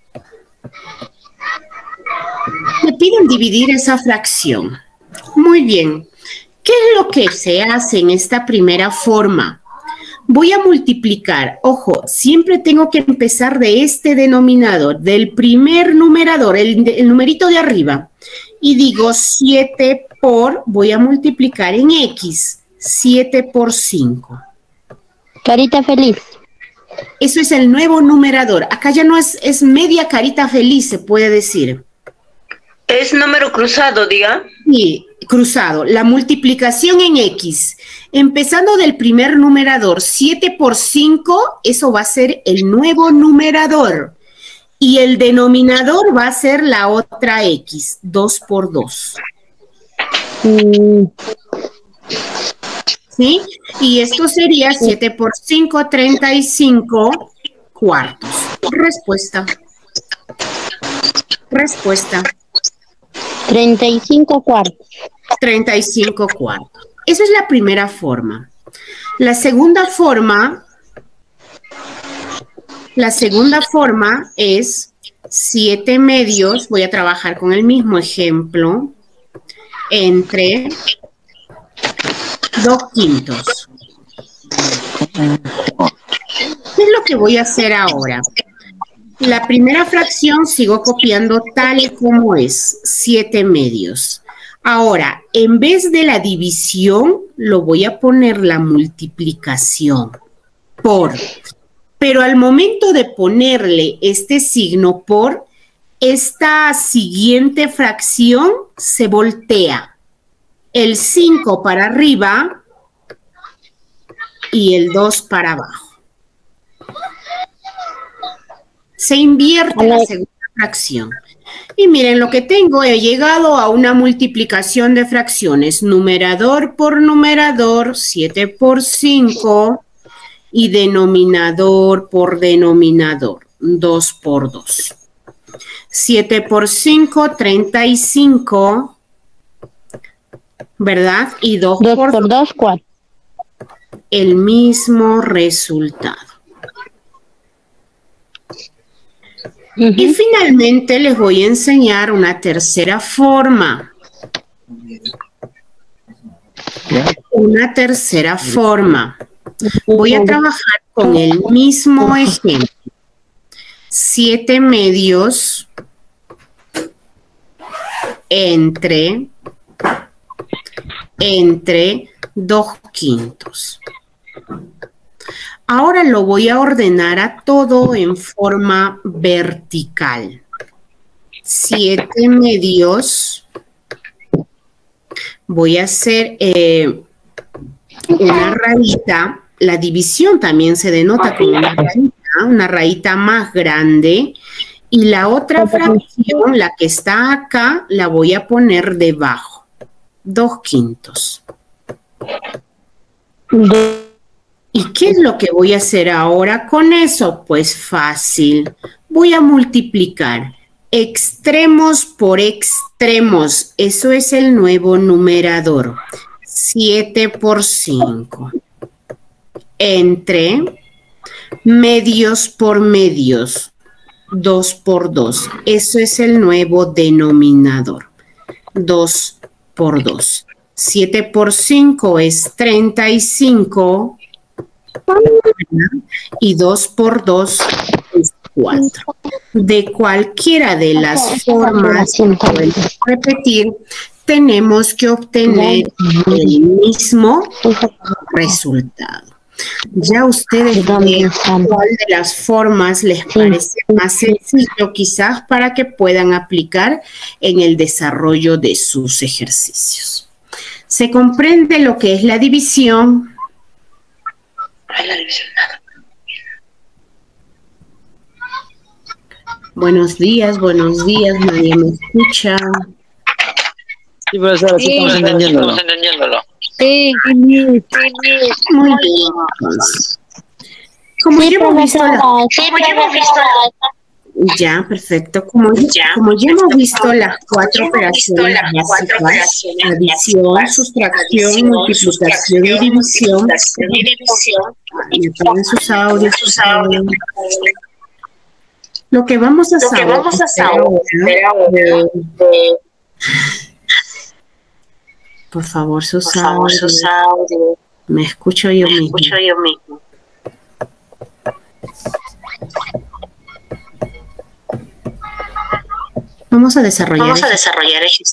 A: Me piden dividir esa fracción. Muy bien. ¿Qué es lo que se hace en esta primera forma? Voy a multiplicar, ojo, siempre tengo que empezar de este denominador, del primer numerador, el, el numerito de arriba. Y digo siete por, voy a multiplicar en X, siete por cinco.
C: Carita feliz.
A: Eso es el nuevo numerador. Acá ya no es, es media carita feliz, se puede decir.
E: Es número cruzado, diga.
A: Sí, cruzado. La multiplicación en X. Empezando del primer numerador, siete por cinco, eso va a ser el nuevo numerador. Y el denominador va a ser la otra X, dos por dos. Mm. ¿Sí? Y esto sería siete por cinco, treinta y cinco cuartos. Respuesta. Respuesta.
C: treinta y cinco cuartos.
A: treinta y cinco cuartos. Esa es la primera forma. La segunda forma, la segunda forma es siete medios, voy a trabajar con el mismo ejemplo, entre dos quintos. ¿Qué es lo que voy a hacer ahora? La primera fracción sigo copiando tal y como es, siete medios. Ahora, en vez de la división, lo voy a poner la multiplicación por. Pero al momento de ponerle este signo por, esta siguiente fracción se voltea. El cinco para arriba y el dos para abajo. Se invierte la segunda fracción. Y miren lo que tengo, he llegado a una multiplicación de fracciones, numerador por numerador, siete por cinco, y denominador por denominador, dos por dos. siete por cinco, treinta y cinco, ¿verdad? Y dos por dos, cuatro. El mismo resultado. Uh-huh. Y finalmente les voy a enseñar una tercera forma. Una tercera forma. Voy a trabajar con el mismo ejemplo. Siete medios entre, entre dos quintos. Ahora lo voy a ordenar a todo en forma vertical. siete medios. Voy a hacer eh, una rayita. La división también se denota con una rayita, una rayita más grande. Y la otra fracción, la que está acá, la voy a poner debajo. Dos quintos. ¿Y qué es lo que voy a hacer ahora con eso? Pues fácil. Voy a multiplicar extremos por extremos. Eso es el nuevo numerador. siete por cinco. Entre medios por medios. dos por dos. Eso es el nuevo denominador. dos por dos. siete por cinco es treinta y cinco. Y dos por dos es cuatro. De cualquiera de las formas que pueden repetir, tenemos que obtener el mismo resultado. Ya ustedes ven cuál de las formas les parece más sencillo quizás para que puedan aplicar en el desarrollo de sus ejercicios. Se comprende lo que es la división.
E: Ay, la división nada.
A: Buenos días, buenos días, nadie me escucha.
B: Sí, profesora, sí,
E: Sí,
B: estamos entendiéndolo.
E: estamos entendiéndolo.
C: Sí,
A: Muy bien. Pues. Como ya hemos visto la,
C: como ya hemos visto
A: ya, perfecto. Como ya, como ya hemos visto las cuatro operaciones básicas, adición, sustracción, multiplicación y división. Me ponen sus audios, sus audios. Lo que vamos a hacer ahora, por favor, sus audios. Me escucho yo mismo. Vamos a desarrollar. Vamos a desarrollar ejercicios.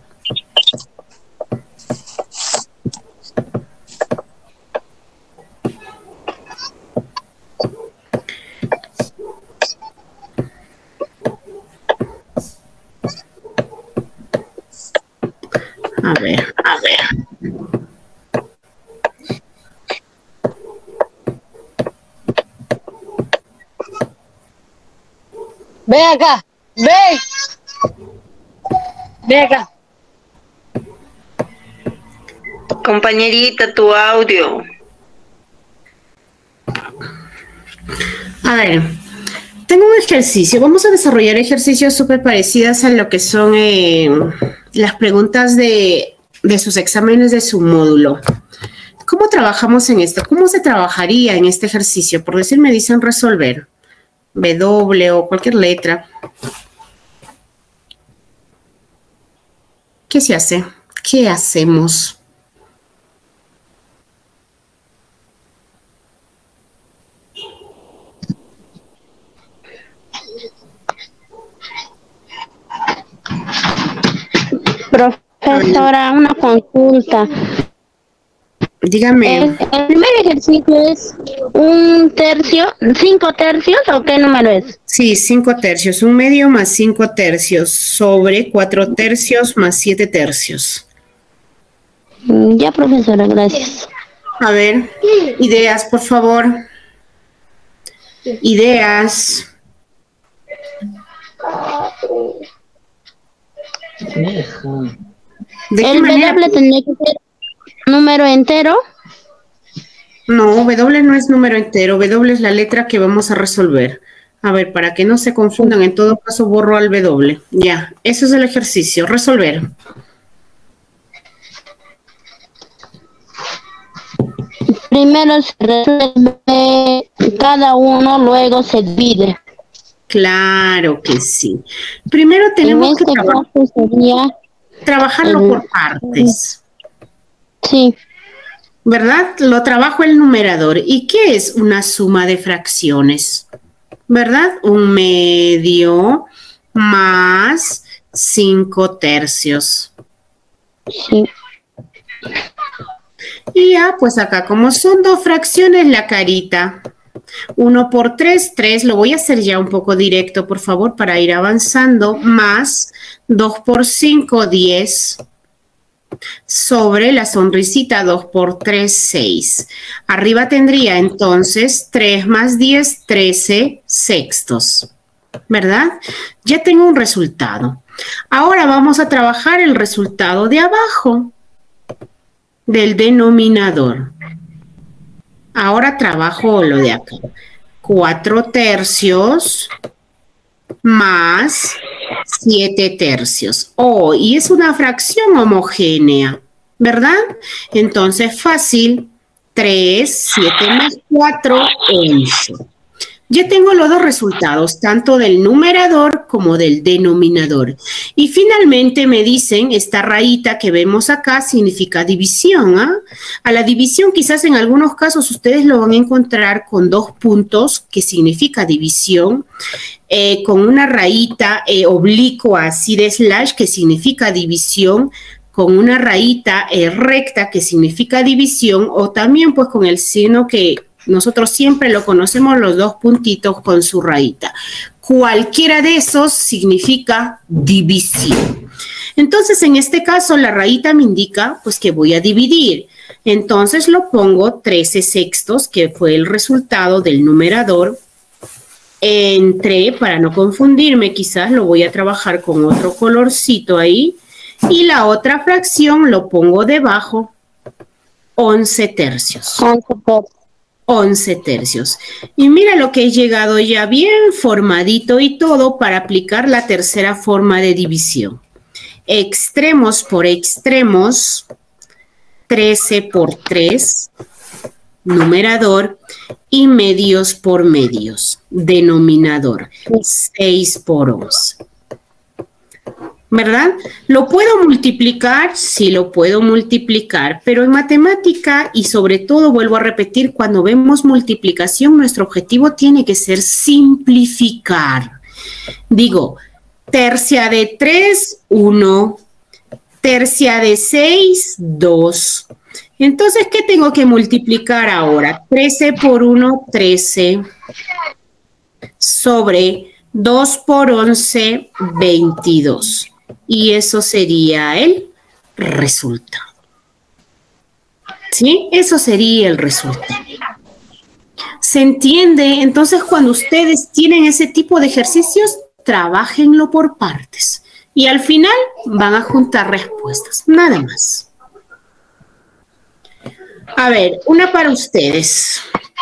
A: A ver, a ver.
C: Ven acá, ven. Ven acá.
E: Compañerita, tu audio.
A: A ver, tengo un ejercicio. Vamos a desarrollar ejercicios súper parecidos a lo que son eh, las preguntas de, de sus exámenes de su módulo. ¿Cómo trabajamos en esto? ¿Cómo se trabajaría en este ejercicio? Por decir, me dicen resolver. W o cualquier letra. ¿Qué se hace? ¿Qué hacemos?
C: Profesora, una consulta.
A: Dígame.
C: El, el primer ejercicio es un tercio, cinco tercios, ¿o qué número es?
A: Sí, cinco tercios. Un medio más cinco tercios sobre cuatro tercios más siete tercios.
C: Ya, profesora, gracias.
A: A ver, ideas, por favor. Ideas. ¿De qué
C: ¿El
A: manera?
C: W tendría que ser número entero?
A: No, W no es número entero. W es la letra que vamos a resolver. A ver, para que no se confundan, en todo caso borro al W. Ya, eso es el ejercicio. Resolver.
C: Primero se resuelve cada uno, luego se divide.
A: Claro que sí. Primero tenemos
C: en este
A: que traba
C: caso sería
A: trabajarlo
C: el,
A: por partes.
C: Sí.
A: ¿Verdad? Lo trabajo el numerador. ¿Y qué es una suma de fracciones? ¿Verdad? Un medio más cinco tercios.
C: Sí.
A: Y ya, pues acá como son dos fracciones, la carita. uno por tres, tres, lo voy a hacer ya un poco directo, por favor, para ir avanzando, más dos por cinco, diez, sobre la sonrisita dos por tres, seis. Arriba tendría entonces tres más diez, trece sextos, ¿verdad? Ya tengo un resultado. Ahora vamos a trabajar el resultado de abajo, del denominador. Ahora trabajo lo de acá. cuatro tercios más siete tercios. Oh, y es una fracción homogénea, ¿verdad? Entonces, fácil. tres, siete más cuatro, once. Ya tengo los dos resultados, tanto del numerador como del denominador. Y finalmente me dicen, esta rayita que vemos acá significa división. ¿Ah? A la división quizás en algunos casos ustedes lo van a encontrar con dos puntos, que significa división, eh, con una rayita eh, oblicua así de slash, que significa división, con una rayita eh, recta, que significa división, o también pues con el signo que nosotros siempre lo conocemos, los dos puntitos con su rayita. Cualquiera de esos significa división. Entonces, en este caso, la rayita me indica pues que voy a dividir. Entonces, lo pongo trece sextos, que fue el resultado del numerador, entre, para no confundirme, quizás lo voy a trabajar con otro colorcito ahí. Y la otra fracción lo pongo debajo, once tercios.
C: once tercios.
A: once tercios. Y mira lo que he llegado ya bien formadito y todo para aplicar la tercera forma de división. Extremos por extremos, trece por tres, numerador, y medios por medios, denominador, seis por once. ¿Verdad? ¿Lo puedo multiplicar? Sí, lo puedo multiplicar, pero en matemática y sobre todo, vuelvo a repetir, cuando vemos multiplicación, nuestro objetivo tiene que ser simplificar. Digo, tercia de tres, uno, tercia de seis, dos. Entonces, ¿qué tengo que multiplicar ahora? trece por uno, trece, sobre dos por once, veintidós. Y eso sería el resultado. ¿Sí? Eso sería el resultado. ¿Se entiende? Entonces, cuando ustedes tienen ese tipo de ejercicios, trabájenlo por partes. Y al final van a juntar respuestas. Nada más. A ver, una para ustedes.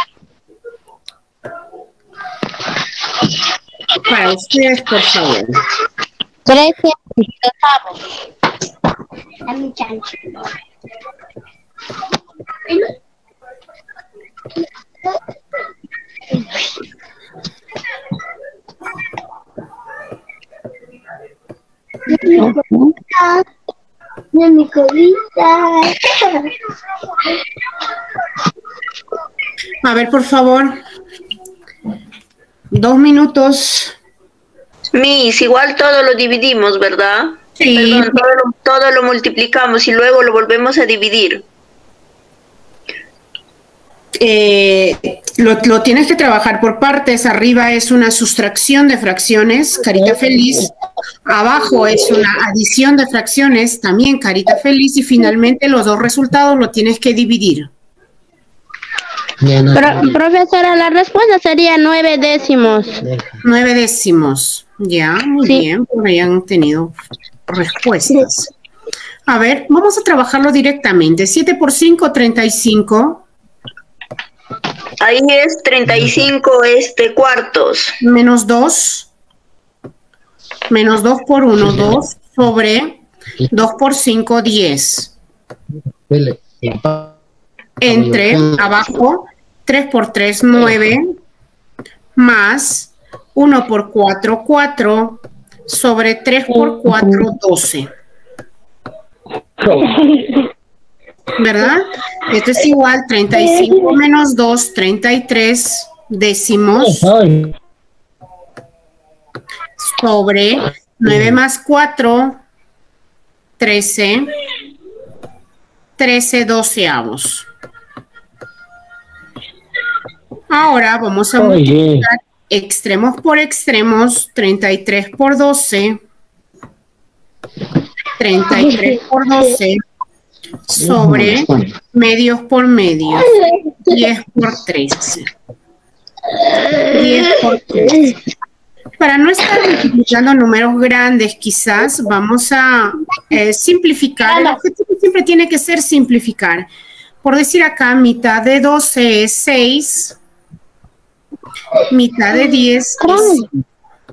A: Para ustedes, por favor.
C: trece octavos. A mi chancho. De mi colita.
A: A ver, por favor. Dos minutos.
E: Miss, igual todo lo dividimos, ¿verdad?
A: Sí.
E: Perdón, todo lo, todo lo multiplicamos y luego lo volvemos a dividir.
A: Eh, lo, lo tienes que trabajar por partes. Arriba es una sustracción de fracciones, carita feliz. Abajo es una adición de fracciones, también carita feliz. Y finalmente los dos resultados lo tienes que dividir.
C: Pro- profesora, la respuesta sería nueve décimos.
A: Nueve décimos. Ya, muy
C: Sí.
A: bien. Por ahí han tenido respuestas. A ver, vamos a trabajarlo directamente. siete por cinco, treinta y cinco.
E: Ahí es treinta y cinco este, cuartos.
A: Menos dos. Menos dos por uno, dos. Sobre dos por cinco, diez. Entre, abajo, tres por tres, nueve. Más uno por cuatro, cuatro. Sobre tres por cuatro, doce. ¿Verdad? Esto es igual, treinta y cinco menos dos, treinta y tres décimos. Sobre nueve más cuatro, trece. trece doceavos. Ahora vamos a multiplicar extremos por extremos. treinta y tres por doce. treinta y tres por doce. Sobre medios por medios. diez por trece. diez por trece. Para no estar multiplicando números grandes, quizás vamos a eh, simplificar. El objetivo siempre tiene que ser simplificar. Por decir acá, mitad de doce es seis. Mitad de diez es,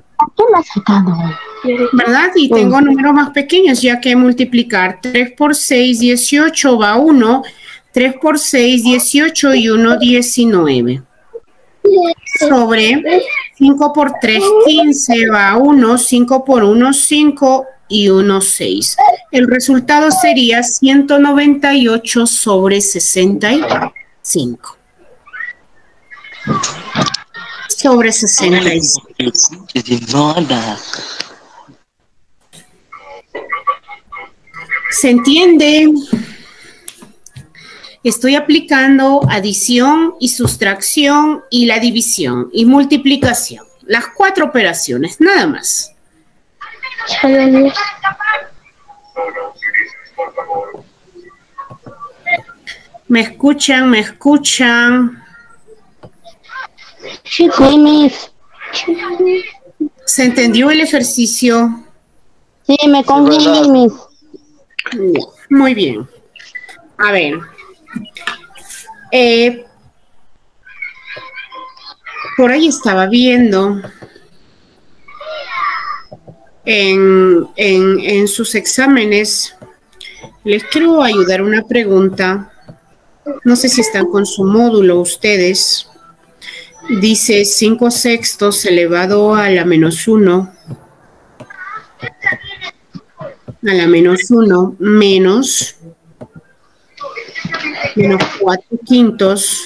A: ¿verdad? Y tengo números más pequeños, ya que multiplicar tres por seis, dieciocho, va uno. tres por seis, dieciocho y uno, diecinueve. Sobre cinco por tres, quince, va uno. cinco por uno, cinco y uno, seis. El resultado sería ciento noventa y ocho sobre sesenta y cinco. Sobre sesenta y cinco. ¿Se entiende? Estoy aplicando adición y sustracción y la división y multiplicación. Las cuatro operaciones, nada más. ¿Me escuchan? ¿Me escuchan?
C: Sí, miss.
A: ¿Se entendió el ejercicio?
C: Sí, me confundí, miss.
A: Muy bien. A ver. Eh, por ahí estaba viendo en, en, en sus exámenes. Les quiero ayudar una pregunta. No sé si están con su módulo ustedes. Dice cinco sextos elevado a la menos uno. A la menos uno menos, menos cuatro quintos.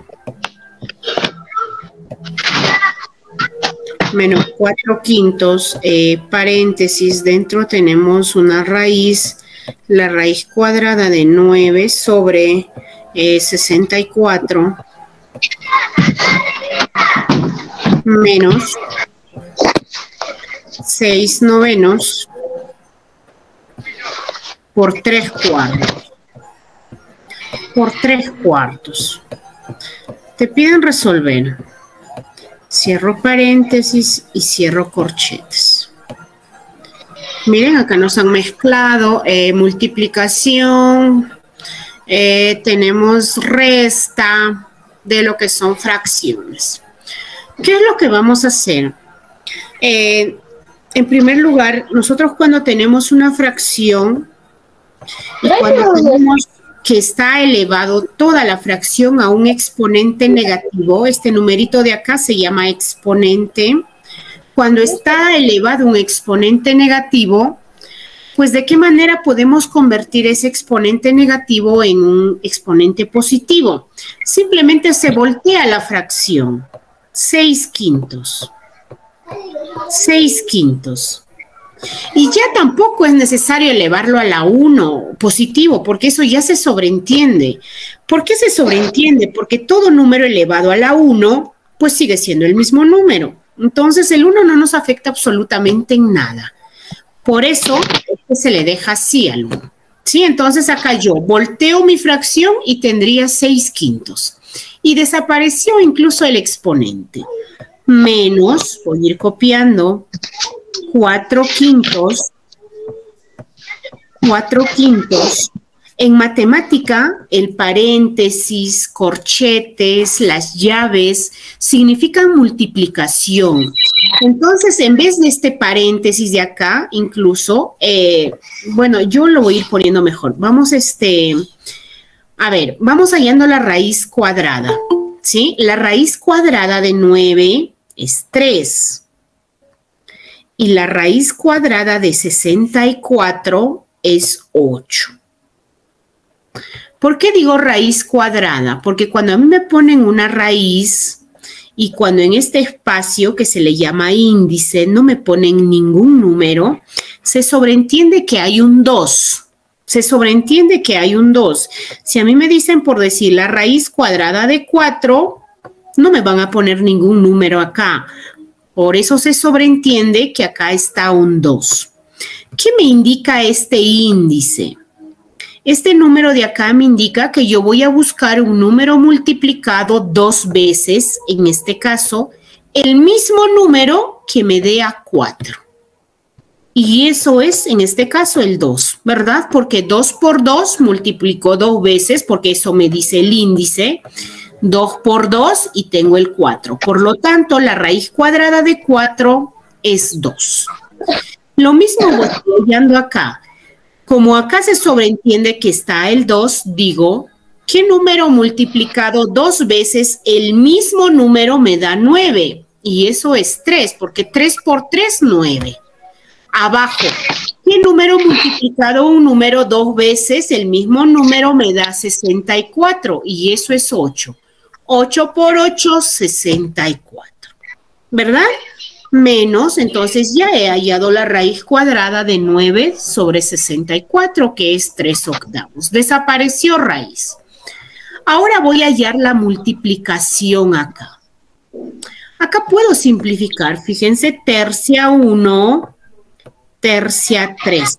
A: Menos cuatro quintos, eh, paréntesis, dentro tenemos una raíz, la raíz cuadrada de nueve sobre eh, sesenta y cuatro, menos seis novenos por tres cuartos. Por tres cuartos. Te piden resolver. Cierro paréntesis y cierro corchetes. Miren, acá nos han mezclado eh, multiplicación. Eh, tenemos resta de lo que son fracciones. ¿Qué es lo que vamos a hacer? Eh, en primer lugar, nosotros cuando tenemos una fracción y cuando tenemos que está elevado toda la fracción a un exponente negativo, este numerito de acá se llama exponente. Cuando está elevado un exponente negativo, pues ¿de qué manera podemos convertir ese exponente negativo en un exponente positivo? Simplemente se voltea la fracción. seis quintos. seis quintos. Y ya tampoco es necesario elevarlo a la uno positivo, porque eso ya se sobreentiende. ¿Por qué se sobreentiende? Porque todo número elevado a la uno, pues sigue siendo el mismo número. Entonces, el uno no nos afecta absolutamente en nada. Por eso, este se le deja así al uno. ¿Sí? Entonces, acá yo volteo mi fracción y tendría seis quintos. Y desapareció incluso el exponente. Menos, voy a ir copiando, cuatro quintos, cuatro quintos. En matemática, el paréntesis, corchetes, las llaves, significan multiplicación. Entonces, en vez de este paréntesis de acá, incluso, eh, bueno, yo lo voy a ir poniendo mejor. Vamos, este, a ver, vamos hallando la raíz cuadrada, ¿sí? La raíz cuadrada de nueve es tres. Y la raíz cuadrada de sesenta y cuatro es ocho. ¿Por qué digo raíz cuadrada? Porque cuando a mí me ponen una raíz y cuando en este espacio que se le llama índice no me ponen ningún número, se sobreentiende que hay un dos. Se sobreentiende que hay un dos. Si a mí me dicen, por decir, la raíz cuadrada de cuatro, no me van a poner ningún número acá. Por eso se sobreentiende que acá está un dos. ¿Qué me indica este índice? Este número de acá me indica que yo voy a buscar un número multiplicado dos veces, en este caso, el mismo número que me dé a cuatro. Y eso es, en este caso, el dos, ¿verdad? Porque dos por dos multiplico dos veces, porque eso me dice el índice. dos por dos y tengo el cuatro. Por lo tanto, la raíz cuadrada de cuatro es dos. Lo mismo voy hallando acá. Como acá se sobreentiende que está el dos, digo, ¿qué número multiplicado dos veces el mismo número me da nueve? Y eso es tres, porque tres por tres, nueve. Abajo, ¿qué número multiplicado un número dos veces el mismo número me da sesenta y cuatro? Y eso es ocho. ocho por ocho, sesenta y cuatro. ¿Verdad? Menos, entonces ya he hallado la raíz cuadrada de nueve sobre sesenta y cuatro, que es tres octavos. Desapareció raíz. Ahora voy a hallar la multiplicación acá. Acá puedo simplificar. Fíjense, tercia uno, tercia tres.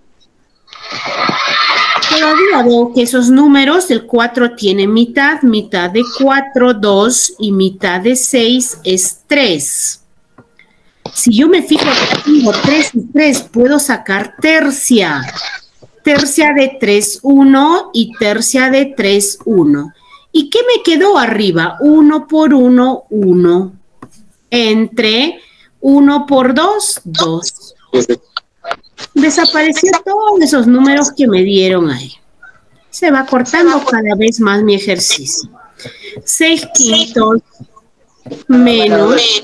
A: Todavía veo que esos números, el cuatro tiene mitad, mitad de cuatro, dos y mitad de seis es tres. Si yo me fijo que tengo tres y tres, puedo sacar tercia. Tercia de tres, uno y tercia de tres, uno. ¿Y qué me quedó arriba? uno por uno, uno. Entre uno por dos, dos. Desapareció todos esos números que me dieron ahí. Se va cortando cada vez más mi ejercicio. seis quintos menos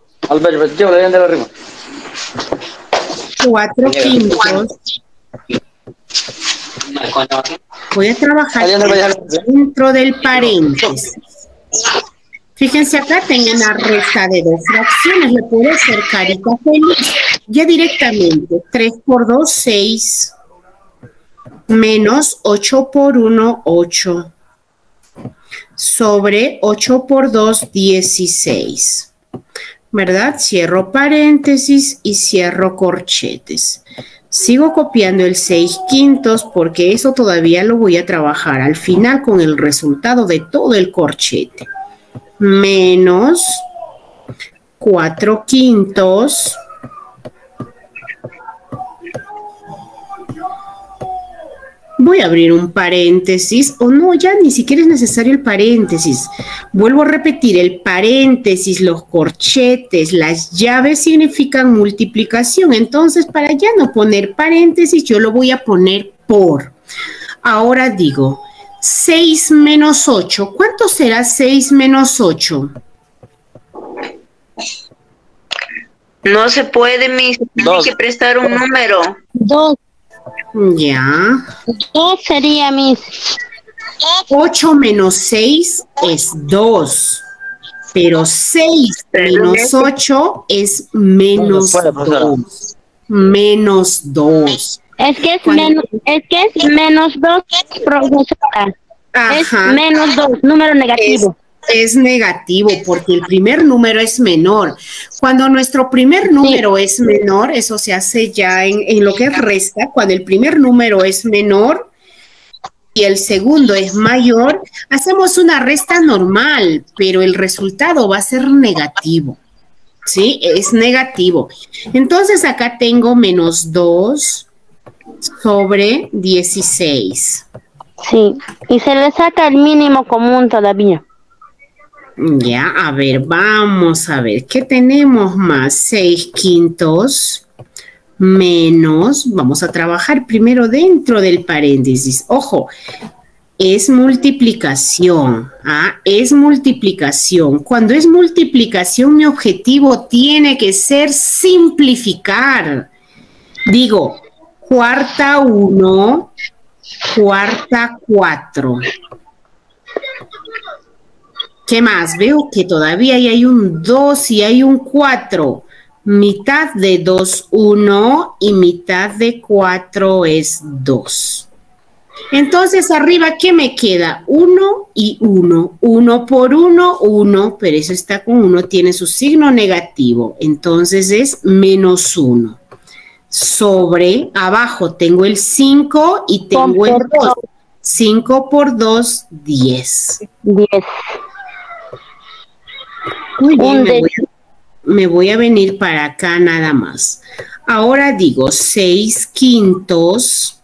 A: cuatro quintos. Voy a trabajar dentro del paréntesis. Fíjense acá, tengo una resta de dos fracciones. Le puedo hacer carita feliz. Ya directamente, tres por dos, seis. Menos ocho por uno, ocho. Sobre ocho por dos, dieciséis. ¿Verdad? Cierro paréntesis y cierro corchetes. Sigo copiando el seis quintos porque eso todavía lo voy a trabajar al final con el resultado de todo el corchete. Menos cuatro quintos voy a abrir un paréntesis, o no, ya ni siquiera es necesario el paréntesis. Vuelvo a repetir, el paréntesis, los corchetes, las llaves significan multiplicación. Entonces, para ya no poner paréntesis, yo lo voy a poner por. Ahora digo, seis menos ocho. ¿Cuánto será seis menos ocho?
E: No se puede, mis, hay que prestar un número.
C: Dos.
A: Ya.
C: Dos sería, mis.
A: ocho menos seis es dos. Pero seis menos ocho es menos dos. Menos dos.
C: Es que es
A: Cuando-
C: menos, es que es menos dos, profesora. Es
A: Ajá.
C: menos dos, número negativo.
A: Es, es negativo porque el primer número es menor. Cuando nuestro primer número es menor, eso se hace ya en, en lo que es resta. Cuando el primer número es menor y el segundo es mayor, hacemos una resta normal, pero el resultado va a ser negativo. ¿Sí? Es negativo. Entonces acá tengo menos dos sobre dieciséis.
C: Sí, y se le saca el mínimo común todavía.
A: Ya, a ver, vamos a ver, ¿qué tenemos más? seis quintos menos, vamos a trabajar primero dentro del paréntesis. Ojo, es multiplicación, ¿ah? Es multiplicación. Cuando es multiplicación, mi objetivo tiene que ser simplificar. Digo, cuarta uno, cuarta cuatro. ¿Qué más? Veo que todavía ahí hay un dos y hay un cuatro. Mitad de dos, uno y mitad de cuatro es dos. Entonces arriba, ¿qué me queda? uno y uno. uno por uno, uno, pero eso está con uno, tiene su signo negativo. Entonces es menos uno. Sobre, abajo tengo el cinco y tengo el dos. cinco por dos, diez.
C: diez.
A: Muy bien,
C: Un
A: me voy,
C: décimo.
A: a, me voy a venir para acá nada más. Ahora digo seis quintos.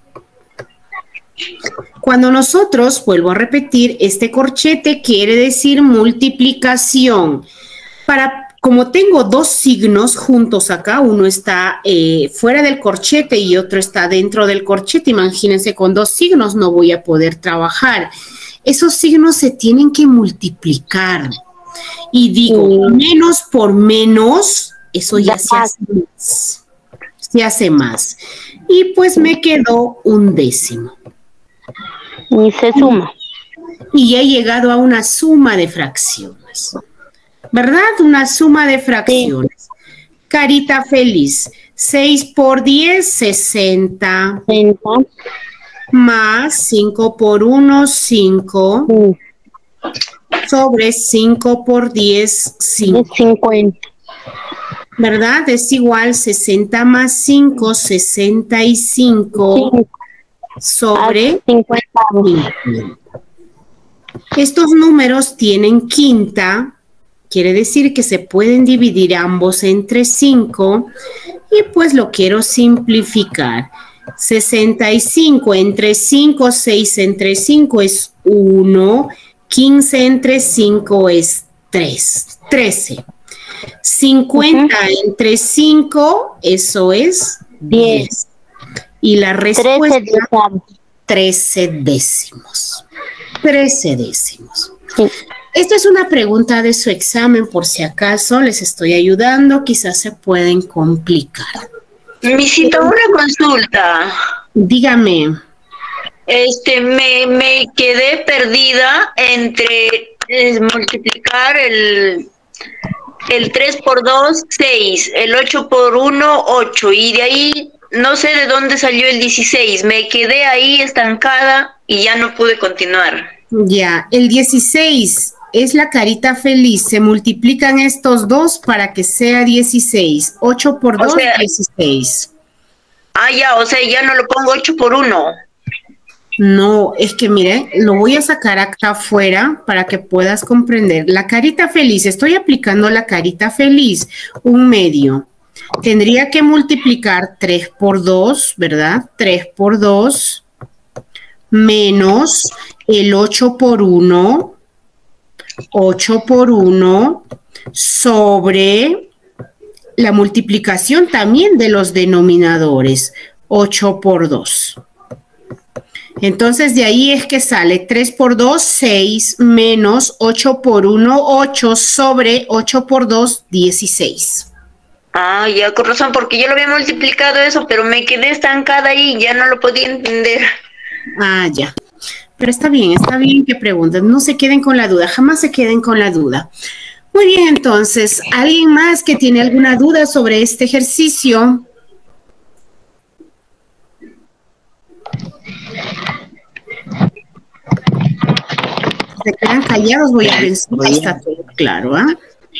A: Cuando nosotros, vuelvo a repetir, este corchete quiere decir multiplicación. Para, como tengo dos signos juntos acá, uno está eh, fuera del corchete y otro está dentro del corchete, imagínense, con dos signos no voy a poder trabajar. Esos signos se tienen que multiplicar. Y digo,
C: Mm.
A: menos por menos, eso ya
C: Ya.
A: se hace más. Se hace más. Y pues me quedó un décimo.
C: Y se suma.
A: Y he llegado a una suma de fracciones. ¿Verdad? Una suma de fracciones. Carita feliz. seis por diez, sesenta.
C: treinta.
A: Más cinco por uno, cinco.
C: Mm.
A: Sobre cinco por diez, cinco.
C: Es cincuenta.
A: ¿Verdad? Es igual sesenta más cinco, sesenta y cinco
C: Cinco.
A: sobre
C: cincuenta.
A: cinco. Estos números tienen quinta, quiere decir que se pueden dividir ambos entre cinco y pues lo quiero simplificar. sesenta y cinco entre cinco, seis entre cinco es uno, quince entre cinco es tres, trece. cincuenta
C: Uh-huh.
A: entre cinco, eso es
C: diez.
A: diez. Y la
C: trece
A: respuesta,
C: décimos.
A: trece décimos. trece décimos.
C: Sí.
A: Esta es una pregunta de su examen, por si acaso les estoy ayudando, quizás se pueden complicar.
E: Misita, una consulta.
A: Dígame.
E: Este, me, me quedé perdida entre eh, multiplicar el, el tres por dos, seis, el ocho por uno, ocho, y de ahí no sé de dónde salió el dieciséis. Me quedé ahí estancada y ya no pude continuar.
A: Ya, el dieciséis es la carita feliz. Se multiplican estos dos para que sea dieciséis. ocho por
E: O
A: dos,
E: sea-
A: dieciséis.
E: Ah, ya, o sea, ya no lo pongo ocho por uno.
A: No, es que mire, lo voy a sacar acá afuera para que puedas comprender. La carita feliz, estoy aplicando la carita feliz, un medio. Tendría que multiplicar tres por dos, ¿verdad? tres por dos menos el ocho por uno, ocho por uno sobre la multiplicación también de los denominadores, ocho por dos. Entonces, de ahí es que sale tres por dos, seis, menos ocho por uno, ocho, sobre ocho por dos, dieciséis.
E: Ah, ya, con razón, porque yo lo había multiplicado eso, pero me quedé estancada ahí y ya no lo podía entender.
A: Ah, ya. Pero está bien, está bien que pregunten. No se queden con la duda, jamás se queden con la duda. Muy bien, entonces, ¿alguien más que tiene alguna duda sobre este ejercicio? Se quedan callados, voy a pensar que está todo claro, ¿ah?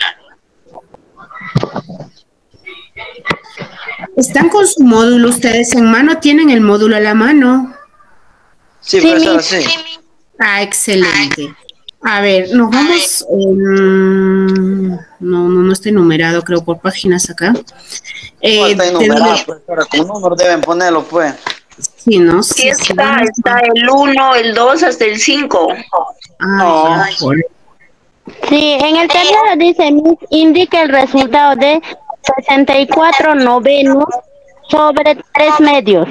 A: ¿Están con su módulo ustedes en mano? ¿Tienen el módulo a la mano?
B: Sí,
C: Sí,
B: profesora,
C: mi-
B: sí.
A: Ah, excelente. A ver, nos vamos... em, no, no, no estoy numerado, creo, por páginas acá. Eh,
B: No, está
A: ¿de
B: enumerado,
A: dónde-
B: profesora. Con número deben ponerlo, pues.
A: Sí, ¿no?
E: Sí,
A: Sí, sí,
E: está,
A: vamos a-
E: está el uno, el dos, hasta el cinco.
A: Ah, ya, por-
C: Sí, en el tablero dice, Miss, indica el resultado de sesenta y cuatro novenos sobre tres medios.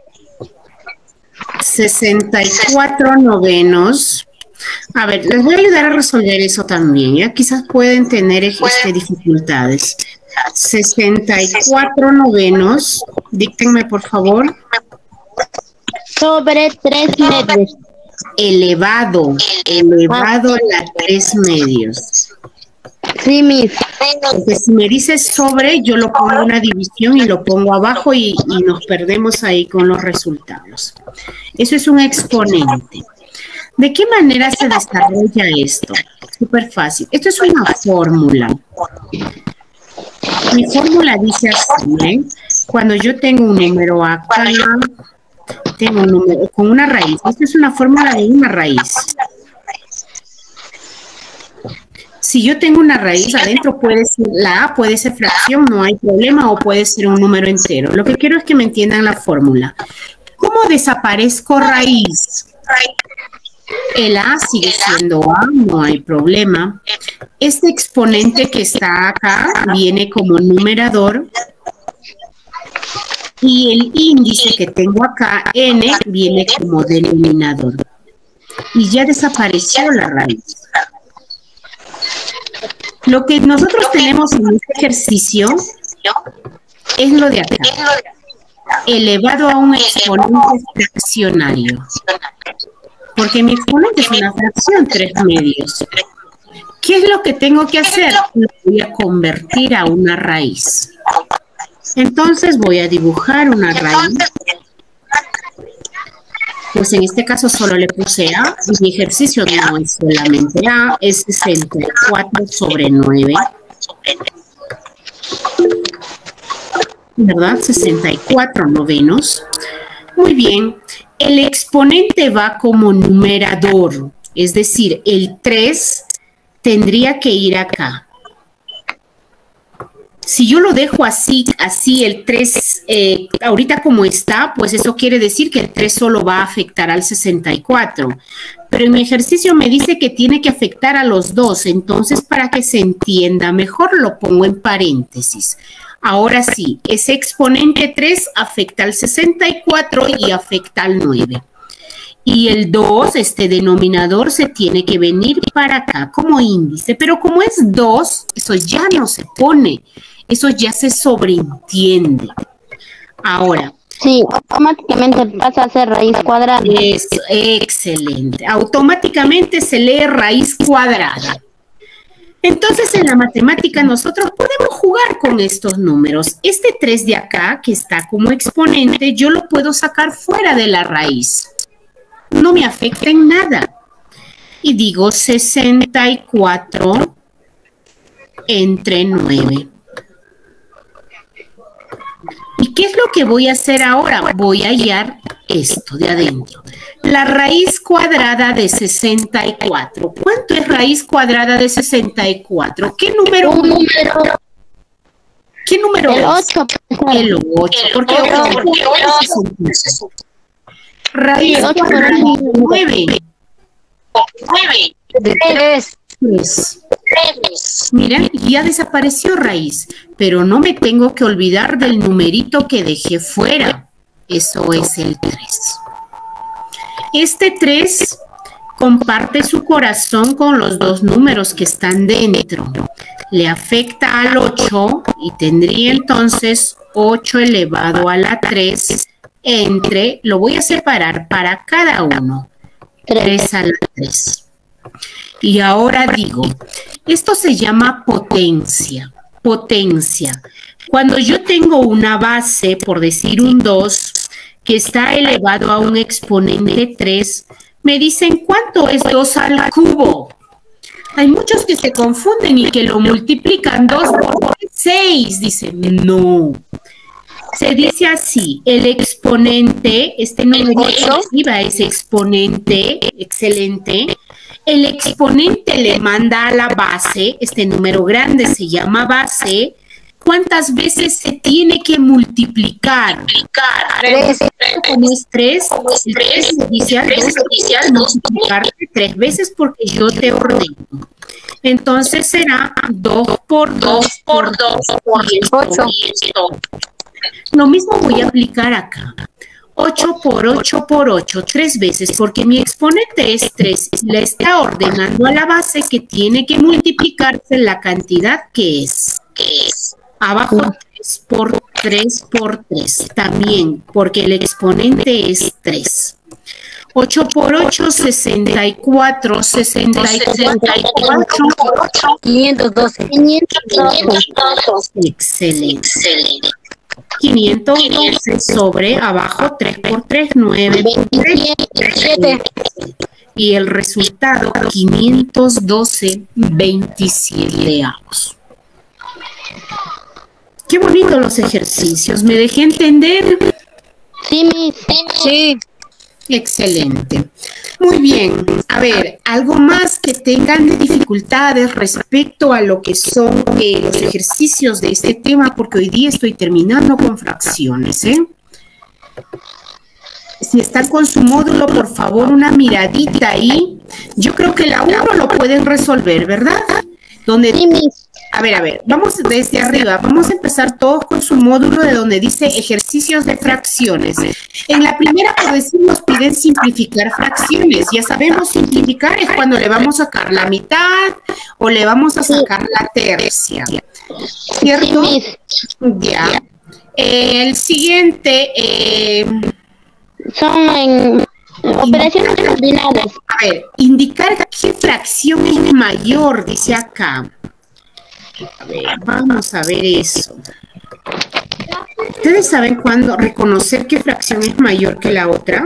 A: sesenta y cuatro novenos. A ver, les voy a ayudar a resolver eso también, ¿ya? Quizás pueden tener este, dificultades. sesenta y cuatro novenos. Díctenme, por favor.
C: Sobre tres medios.
A: elevado, elevado a la tres medios.
C: Sí, Miss.
A: Porque si me dices sobre, yo lo pongo en una división y lo pongo abajo y, y nos perdemos ahí con los resultados. Eso es un exponente. ¿De qué manera se desarrolla esto? Súper fácil. Esto es una fórmula. Mi fórmula dice así, ¿eh? Cuando yo tengo un número acá, tengo un número con una raíz. Esto es una fórmula de una raíz. Si yo tengo una raíz, adentro puede ser la A, puede ser fracción, no hay problema, o puede ser un número entero. Lo que quiero es que me entiendan la fórmula. ¿Cómo desaparezco raíz? El A sigue siendo A, no hay problema. Este exponente que está acá viene como numerador. Y el índice que tengo acá, N, viene como denominador. Y ya desapareció la raíz. Lo que nosotros tenemos en este ejercicio es lo de acá, elevado a un exponente fraccionario. Porque mi exponente es una fracción, tres medios. ¿Qué es lo que tengo que hacer? Lo voy a convertir a una raíz. Entonces voy a dibujar una raíz. Pues en este caso solo le puse A, y mi ejercicio no es solamente A, es sesenta y cuatro sobre nueve. ¿Verdad? sesenta y cuatro novenos. Muy bien. El exponente va como numerador, es decir, el tres tendría que ir acá. Si yo lo dejo así, así el tres, eh, ahorita como está, pues eso quiere decir que el tres solo va a afectar al sesenta y cuatro. Pero en mi ejercicio me dice que tiene que afectar a los dos, entonces para que se entienda mejor lo pongo en paréntesis. Ahora sí, ese exponente tres afecta al sesenta y cuatro y afecta al nueve. Y el dos, este denominador, se tiene que venir para acá como índice. Pero como es dos, eso ya no se pone. Eso ya se sobreentiende. Ahora.
C: Sí, automáticamente pasa a ser raíz cuadrada.
A: Es excelente. Automáticamente se lee raíz cuadrada. Entonces, en la matemática nosotros podemos jugar con estos números. Este tres de acá, que está como exponente, yo lo puedo sacar fuera de la raíz. No me afecta en nada. Y digo sesenta y cuatro entre nueve. ¿Y qué es lo que voy a hacer ahora? Voy a hallar esto de adentro. La raíz cuadrada de sesenta y cuatro. ¿Cuánto es raíz cuadrada de sesenta y cuatro? ¿Qué número?
C: Un número.
A: ¿Qué número
C: El
A: es?
C: ocho.
A: El ocho. Porque ocho es sesenta. Raíz cuadrada de nueve.
E: nueve.
F: De tres.
A: tres. Miren, ya desapareció raíz, pero no me tengo que olvidar del numerito que dejé fuera. Eso es el tres. Este tres comparte su corazón con los dos números que están dentro. Le afecta al ocho y tendría entonces ocho elevado a la tres entre, lo voy a separar para cada uno, tres a la tres. Y ahora digo, esto se llama potencia, potencia. Cuando yo tengo una base, por decir un dos, que está elevado a un exponente tres, me dicen, ¿cuánto es dos al cubo? Hay muchos que se confunden y que lo multiplican, dos por seis, dicen, no. Se dice así, el exponente, este número arriba es exponente, excelente. El exponente le manda a la base, este número grande se llama base, ¿cuántas veces se tiene que multiplicar?
F: Tres.
A: Como es tres, el tres se dice al dos, multiplicarte tres veces porque yo te ordeno. Entonces será dos por dos por dos por
F: Ocho.
A: Lo mismo voy a aplicar acá. ocho por ocho por ocho, tres veces, porque mi exponente es tres. Le está ordenando a la base que tiene que multiplicarse la cantidad que es. Abajo tres por tres por tres, también, porque el exponente es tres. ocho por ocho, sesenta y cuatro. sesenta y cuatro por ocho.
F: quinientos doce.
C: quinientos doce.
A: Excelente. quinientos doce sobre abajo, tres por tres, nueve por tres.
F: veintisiete.
A: Y el resultado, quinientos doce, veintisiete avos. Qué bonitos los ejercicios. ¿Me dejé entender?
C: Sí, Miss.
F: Sí.
A: Excelente. Muy bien. A ver, algo más que tengan de dificultades respecto a lo que son eh, los ejercicios de este tema, porque hoy día estoy terminando con fracciones, ¿eh? Si están con su módulo, por favor, una miradita ahí. Yo creo que la uno lo pueden resolver, ¿verdad? Donde,
C: Sí, Miss.
A: a ver, a ver, vamos desde arriba. Vamos a empezar todos con su módulo de donde dice ejercicios de fracciones. En la primera, por decir, nos piden simplificar fracciones. Ya sabemos, simplificar es cuando le vamos a sacar la mitad o le vamos a sacar la tercia.
C: Sí,
A: ¿Cierto?
C: Miss.
A: Ya. El siguiente... Eh,
C: Son en operaciones cardinales.
A: A ver, indicar qué fracción es mayor, dice acá. A ver, vamos a ver eso. ¿Ustedes saben cuándo reconocer qué fracción es mayor que la otra?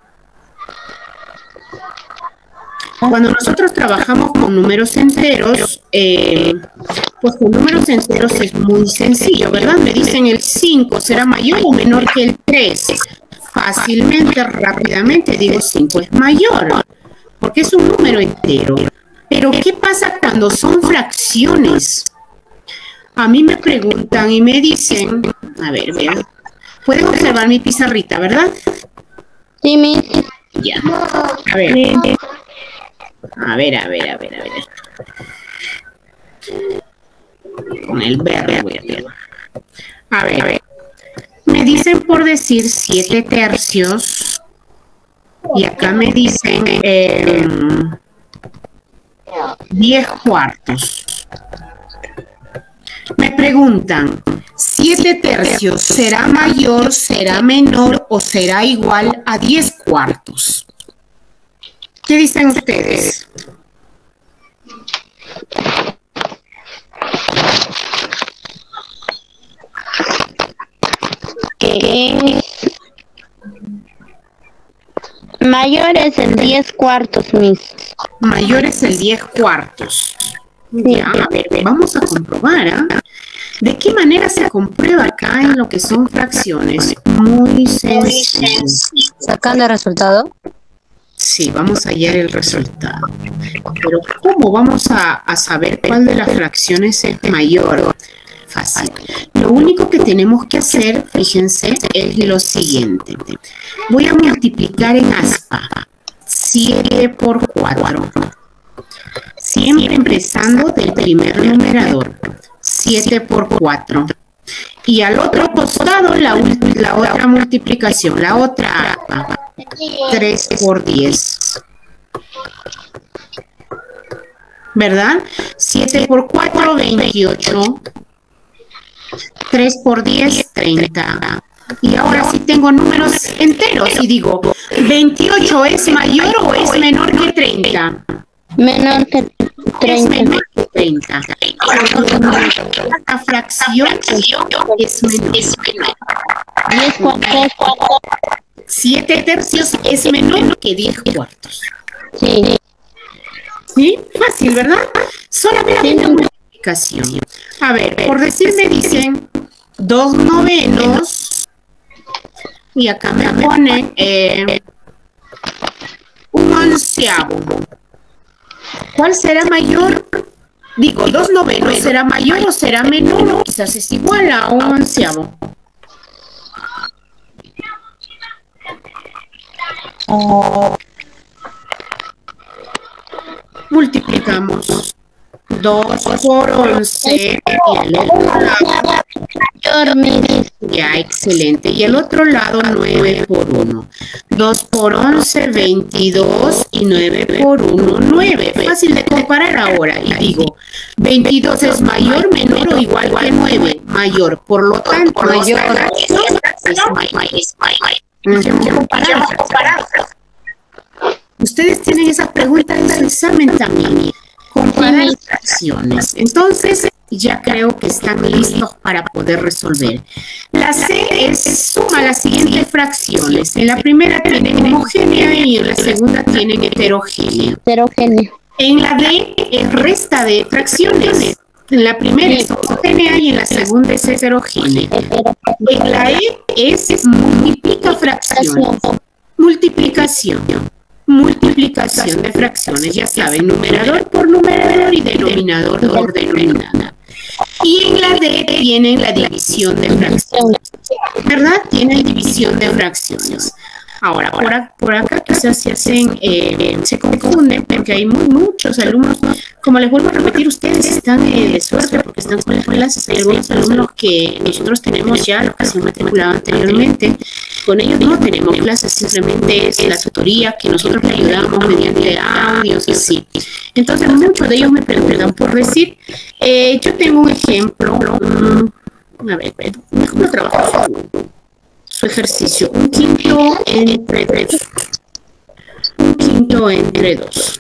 A: Cuando nosotros trabajamos con números enteros, eh, pues con números enteros es muy sencillo, ¿verdad? Me dicen el cinco, ¿será mayor o menor que el tres? Fácilmente, rápidamente digo cinco es mayor, porque es un número entero. Pero ¿qué pasa cuando son fracciones? A mí me preguntan y me dicen, a ver, vean, pueden observar mi pizarrita, ¿verdad?
C: Sí, Miss.
A: Ya. A ver. A ver, a ver, a ver, a ver. Con el verde voy a ver. A ver, a ver. Me dicen por decir siete tercios y acá me dicen eh, diez cuartos. Me preguntan, ¿siete tercios será mayor, será menor o será igual a diez cuartos? ¿Qué dicen ustedes?
C: Que mayor es el diez cuartos, Miss.
A: Mayor es el diez cuartos. Ya, a ver, vamos a comprobar, ¿ah? ¿De qué manera se comprueba acá en lo que son fracciones? Muy sencillo.
F: Sacando el resultado.
A: Sí, vamos a hallar el resultado. Pero ¿cómo vamos a, a saber cuál de las fracciones es mayor? Fácil. Lo único que tenemos que hacer, fíjense, es lo siguiente. Voy a multiplicar en aspa siete por cuatro. Siempre empezando del primer numerador. siete por cuatro. Y al otro costado la, la otra multiplicación, la otra aspa. tres por diez. ¿Verdad? siete por cuatro, veintiocho. tres por diez, treinta. Y ahora sí tengo números enteros y digo, ¿veintiocho es mayor o es menor que treinta?
C: Menor que
A: Es
C: treinta.
A: menor que treinta. La fracción es menor.
C: diez cuartos.
A: siete tercios es menor que diez cuartos.
C: Sí.
A: ¿Sí? Fácil, ¿verdad? Solamente una multiplicación. A ver, por decir me dicen dos novenos y acá me ponen eh, un onceavo. ¿Cuál será mayor? Digo, dos novenos, ¿será mayor o será menor? Quizás es igual a un onceavo. Multiplicamos dos por once y el otro lado,
C: Mayor, Miss.
A: ya, excelente. Y el otro lado, nueve por uno. dos por once, veintidós y nueve por uno, nueve. Fácil de comparar ahora. Y digo, veintidós es mayor, menor o igual que nueve. Mayor. Por lo tanto,
F: Mayor.
A: esta fracción es mayor. Vamos a comparar. ustedes tienen esa pregunta en el examen también. Comparar fracciones. Entonces, ya creo que están listos para poder resolver. La C es suma las siguientes fracciones. En la primera tienen homogénea y en la segunda tienen heterogénea.
C: Heterogénea.
A: En la D es resta de fracciones. En la primera es homogénea y en la segunda es heterogénea. En la E es multiplica fracciones. Multiplicación. Multiplicación de fracciones, ya saben, numerador por numerador y denominador por denominador. Y en la D tienen la división de fracciones, ¿verdad? Tienen división de fracciones. Ahora, por, a, por acá quizás se hacen, eh, se confunden porque hay muy, muchos alumnos, como les vuelvo a repetir, ustedes están eh, de suerte porque están con las clases. Hay algunos alumnos que nosotros tenemos ya, los que se han matriculado anteriormente, con ellos no tenemos clases, simplemente es la tutoría que nosotros les ayudamos mediante audios y así. Entonces muchos de ellos me preguntan por decir, eh, yo tengo un ejemplo, um, a ver, ¿cómo trabajo? Su ejercicio, un quinto entre dos. Un quinto entre dos.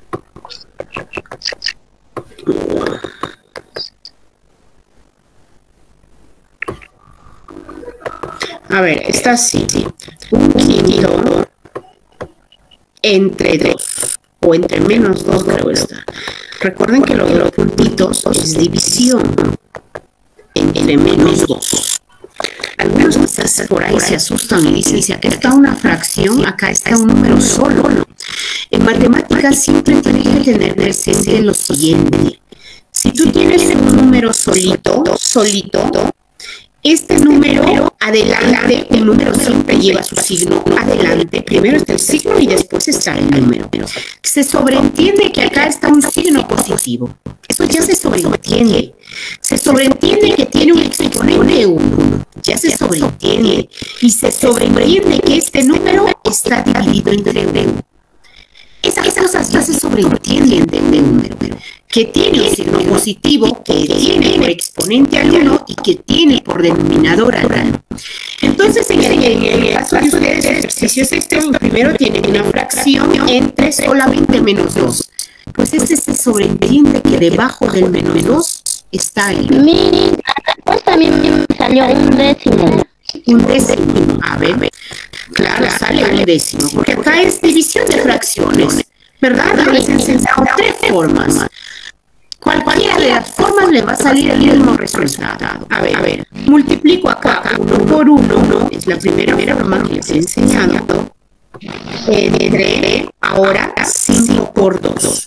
A: A ver, está así. Un quinto entre dos. O entre menos dos, creo que está. Recuerden que lo de los puntitos es división. Entre menos dos. Algunos quizás por ahí se asustan y dicen, si acá está una fracción, acá está un número solo. En matemáticas siempre tienes que tener presente lo siguiente. Si tú tienes un número solito, solito, este número adelante, el número siempre lleva su signo adelante. Primero está el signo y después está el número. Se sobreentiende que acá está un signo positivo. Eso ya se sobreentiende. Se sobreentiende que tiene un exponente uno. Ya se sobreentiende. Y se sobreentiende que este número está dividido entre uno. Esas cosas ya se sobreentienden de un número. Que tiene un signo positivo, que tiene por exponente al uno y que tiene por denominador al uno. Entonces, en el, en el caso de ustedes, el ejercicio es este, primero tienen una fracción entre solamente menos dos. Pues este se sobreentiende que debajo del menos dos está el
C: Mi respuesta a mí me salió un décimo.
A: un décimo. A ver, claro, sale un décimo, porque acá es división de fracciones, ¿verdad? Les he enseñado tres formas. Cualquiera de las formas le va a salir el mismo resultado. A ver, a ver, multiplico acá uno por uno, es la primera forma que les he enseñado. Entre ahora cinco por dos.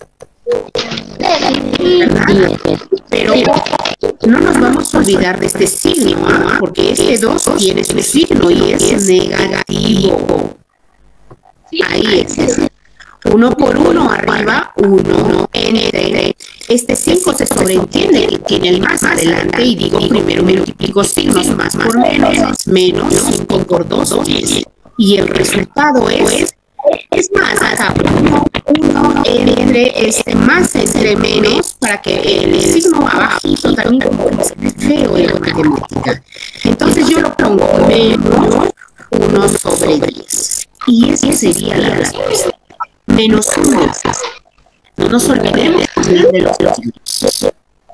A: ¿Verdad? Pero no nos vamos a olvidar de este signo, ¿ah? Porque este dos tiene su signo y es negativo. Ahí es. Uno por uno arriba, uno entre. Este cinco se sobreentiende que tiene el más adelante y digo, primero multiplico signos más por menos, menos cinco por dos, diez. Y el resultado es, es más, acá uno, uno entre este más entre menos para que el signo abajito también como es feo en la matemática. Entonces yo lo pongo menos uno sobre diez. Y esa sería la respuesta. Menos uno. No nos olvidemos de los signos.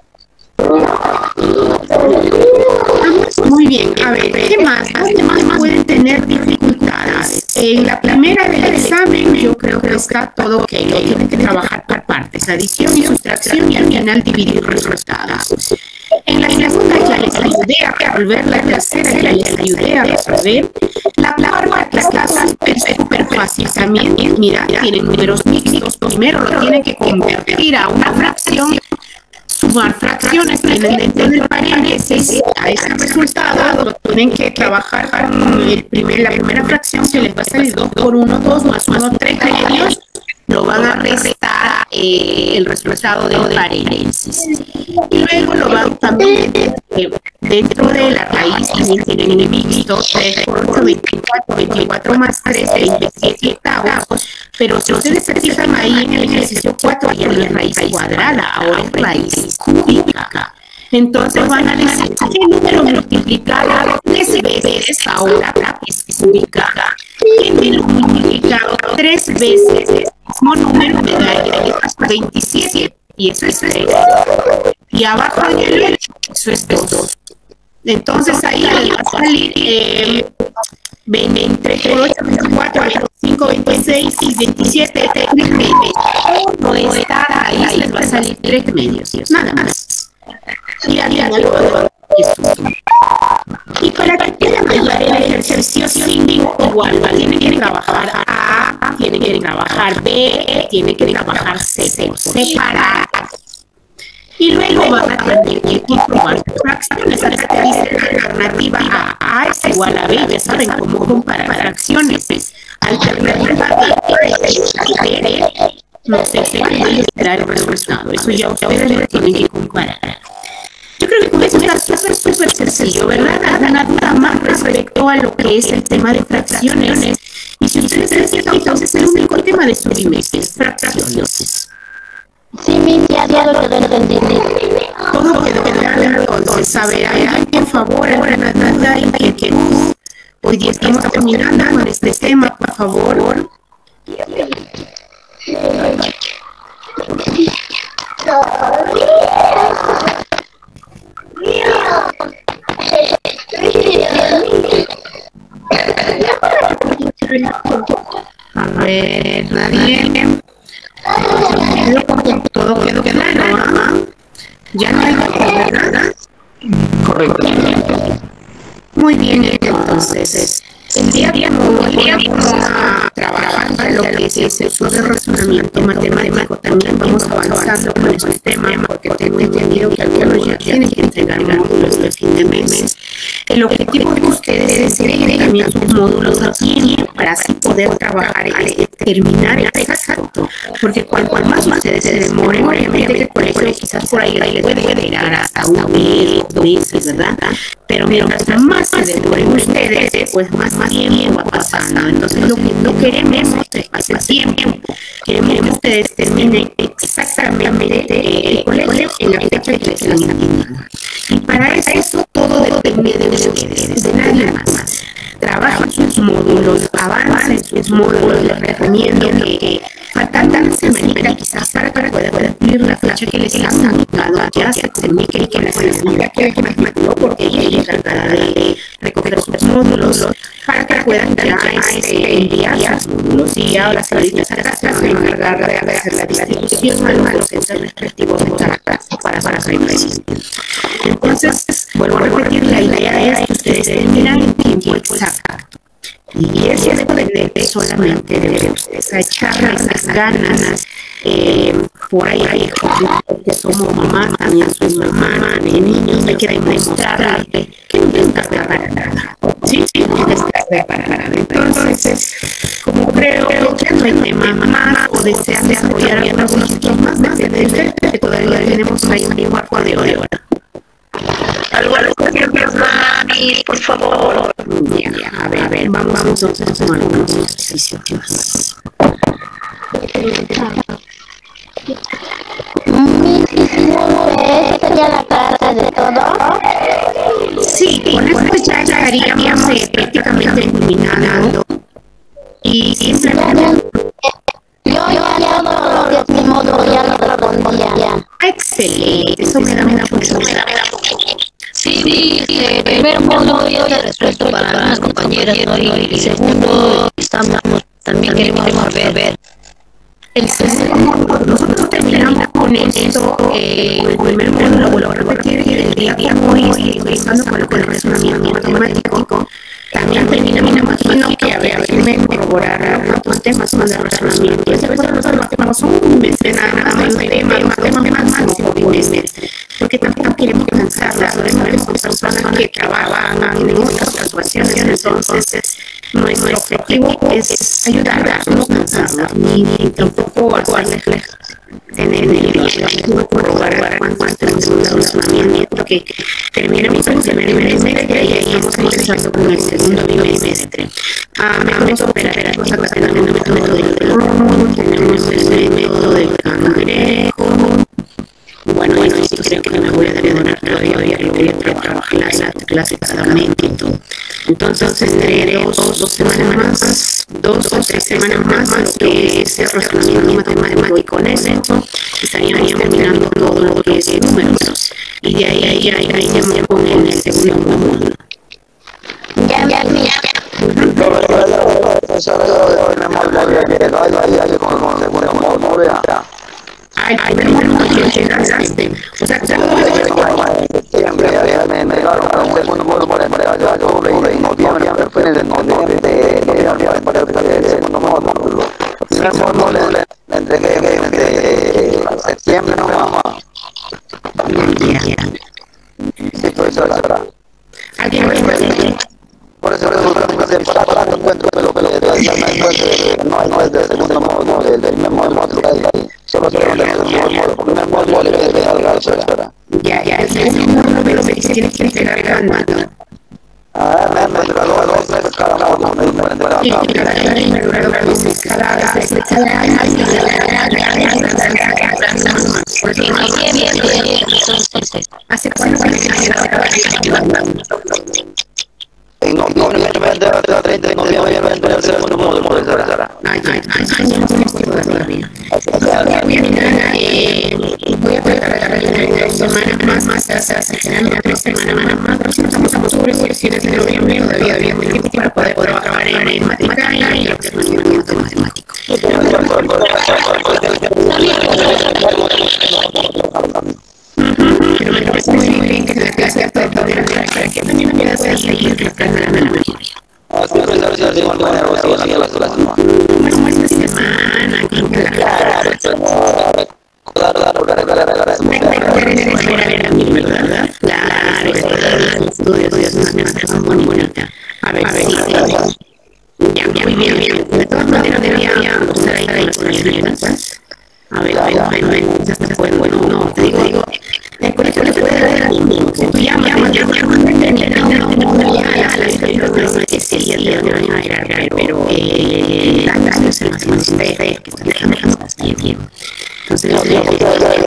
A: Muy bien, a ver, ¿qué más? ¿Qué más pueden tener dificultades? En la primera del examen yo creo que está todo ok, lo tienen que trabajar por partes, adición y sustracción y al final dividir resultados. En la segunda ya les ayudé a resolver, la tercera ya les ayudé a resolver, la cuarta que está súper, súper fácil también, mira, tienen números mixtos, primero lo tienen que convertir a una fracción, sumar fracciones, tienen dentro del paréntesis a ese resultado, lo tienen que trabajar con el primer, la primera fracción que les va a salir dos por uno, dos más uno, tres de ellos, lo van a restar eh, el resultado del paréntesis. Y luego lo van también eh, dentro de la raíz, también tienen el mixto, tres por ocho, veinticuatro, veinticuatro más tres, veintisiete octavos. Pero si ustedes se fijan ahí en el ejercicio cuatro, ya no es raíz cuadrada, ahora es raíz cúbica. Entonces van a decir, ¿qué número multiplicado tres veces ahora es cúbica? ¿Qué número multiplicado tres veces mismo número me da veintisiete, y eso es tres. Y abajo en el ocho, eso es dos. Entonces ahí va a salir eh, veinte por ocho, veinticuatro, veinticinco, veintiséis y veintisiete, tres medios. No está ahí, les va a salir tres medios, nada más. Y al final y para que pueda mayor el ejercicio cinco, igual tiene que trabajar A, tiene que trabajar B, tiene que trabajar C por separado. Y luego van a tener que comprobar sus fracciones. Hasta que dice la alternativa A, A es igual a B, ya saben cómo comparar fracciones. Alternativa B, no sé si van a esperar el resultado. Eso ya ustedes lo tienen que comparar. Yo creo que con eso está súper, súper sencillo, ¿verdad? Nada más respecto a lo que es el tema de fracciones. Y si ustedes se fijan, entonces el único tema de su trimestre es fracciones.
C: Sí, mi tía, todo lo que no entendí.
A: Todo quedó claro, entonces, a ver, ¿hay por favor alguna duda y que, que hoy día estamos terminando con este tema, por favor? A ver, nadie. Todo quedó claro, ¿ah? Ya no hay nada.
B: Correcto.
A: Muy bien, entonces, el día de hoy vamos a trabajar en lo que es el uso de razonamiento matemático. También vamos avanzando con este tema, porque tengo entendido que algunos ya tienen que entregar módulos de fin de mes. El objetivo de ustedes es tener también sus módulos a tiempo para así poder trabajar y terminar el exacto. Porque cuanto más ustedes se demoren, obviamente que el colegio quizás por ahí les puede llegar hasta un mes, dos meses, ¿verdad? Pero mientras más se demoren ustedes, pues más, más tiempo va pasando. Entonces lo que no queremos es pasar tiempo. Queremos que ustedes terminen exactamente el colegio en la fecha que les han indicado. Y para eso todo depende de ustedes, de nadie más. Trabajen sus módulos, avancen sus módulos. Les recomiendo que faltan una semanita quizás para que puedan cumplir la fecha que les han indicado. Ya se comuniquen con la señorita que me mandó, porque ella tratará de recoger sus módulos para que puedan ya este, enviar sus módulos. Y ya las señoritas acá se van a encargar de hacer la distribución a los centros respectivos para para para reimpresión. Entonces, vuelvo a repetir, la idea es que ustedes tengan el tiempo exacto. Y eso depende solamente de ustedes, a echarle las ganas. Eh, por ahí hay que somos mamás, también soy mamá de niños, hay que demostrarle que no está preparada. Sí, sí, no está preparada. Entonces, como creo que no hay tema más o desean desarrollar algunos otros más, desde que todavía tenemos ahí un cuarto de hora.
E: Algo, algo que mami, por favor.
A: Ya, a ver, a ver, vamos, vamos entonces con algunos ejercicios más.
C: ¿Esta sería la clase de todo?
A: Sí, con esto ya estaríamos eh, prácticamente culminando. Y simplemente...
C: Yo ya todo lo que es mi módulo ya lo respondía.
A: Excelente, eso me da, me da mucho gusto.
F: Sí, el primer módulo ya lo resuelto para las compañeras, ¿no? Y el segundo estamos también queremos ver, ver.
A: El segundo, nosotros terminamos con esto, eh, el primer módulo, vuelvo a repetir, el día de hoy, empezando con lo que es el razonamiento matemático. También terminamos, me imagino que a ver, déjenme corroborar otros temas más de razonamiento. Ese pues los temas son un mes, nada más de temas, temas más por bimestre. Porque tampoco queremos cansarlas, sabemos que son personas que trabajan en otras situaciones, entonces nuestro objetivo es ayudarlas, no cansarlas, ni tampoco hacerles tener el día, corroborar cuánto tenemos un razonamiento que terminamos con el primer bimestre y ahí estamos comenzando con el segundo bimestre. Ah, vamos a operar las cosas que tenemos el método del perro, tenemos el método del cangrejo. Bueno, bueno, sí creo que no me voy a demorar todavía, voy a, voy a trabajar la clase cada método. Entonces, tendré dos, dos semanas más dos o tres semanas más lo que es el razonamiento matemático y con eso estaríamos terminando todo lo que es números. Y de ahí, ahí, ahí, ahí ya me pongo en el segundo módulo.
C: Ya, ya, ya.
A: Ay, el primer módulo ya llegaste. O sea, todo
B: septiembre no vamos. Sí, profesora.
A: ¿Alguien más?
B: Por eso no se para para no encuentro pero pero no no es del segundo módulo del primer módulo ahí solo se lo tenemos el módulo porque el módulo le debe dar la profesora.
A: Ya ya el segundo módulo pero se tiene que entregar cuándo.
B: Ah, me me duró dos meses cada módulo, me me duró
A: Y cada año me duró dos meses cada cada año. ¿Hace cuánto que
B: en noviembre del treinta de noviembre del segundo módulo, profesora.
A: Ay, ay, ay, ay, no me acuerdo todavía. Voy a mirar, eh, voy a tratar de tener dos semanas más, más, hasta generando tres semanas más, pero si no estamos sobre selecciones de noviembre, todavía había muy tiempo para poder acabar en matemática y lo que es razonamiento matemático. Pero me parece muy bien que la clase pueda poder para que también pueda seguir la clase de la matemática.
B: Así es, profesora, igual manera lo sigo haciendo las clases.
A: Como esta semana, como que la claro, claro, claro, claro, estudios, matemáticas son muy bonitas. A ver, a ver, ya, muy bien, bien. De todas maneras, debería estar ahí con las comunidades. A ver, a ver, a ver, ya se puede, bueno, no, te digo, digo, el colegio le puede dar un llama, llama, llama, que sería el de van a agregar, pero eh, las clases se las hacemos de que están dejando hasta el tiempo. Entonces, yo creo que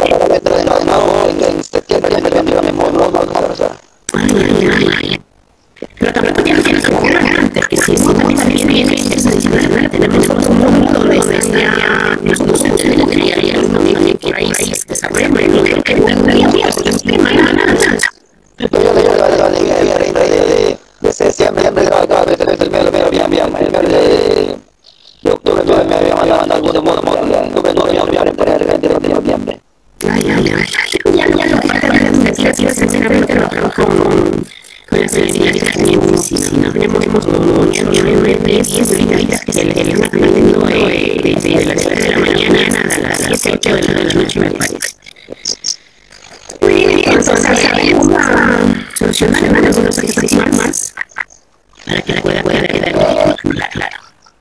A: en septiembre ya me vendrá mi módulo, profesora. Ay, ay, ay. Pero también tienes que ver antes, que si también también viene eso adicional, tenemos otro módulo donde está nosotros tenemos que ir ahí al también que ahí se desarrolla, pero yo creo que todavía había otros temas, nada más.
B: Yo le digo a la de de septiembre, cada vez que me lo veo bien, bien, de octubre me había mandado algún modo, octubre no había enviado en el de noviembre.
A: Ay, ay, ay, ya lo que falta de investigación, sinceramente lo trabajo con con las universidades también, si no tenemos como diez horitas que se le están atendiendo desde las siete de la mañana a las siete, ocho de la noche, me parece. Muy bien, entonces vamos a solucionar algunos ejercicios más para que la pueda quedar claro.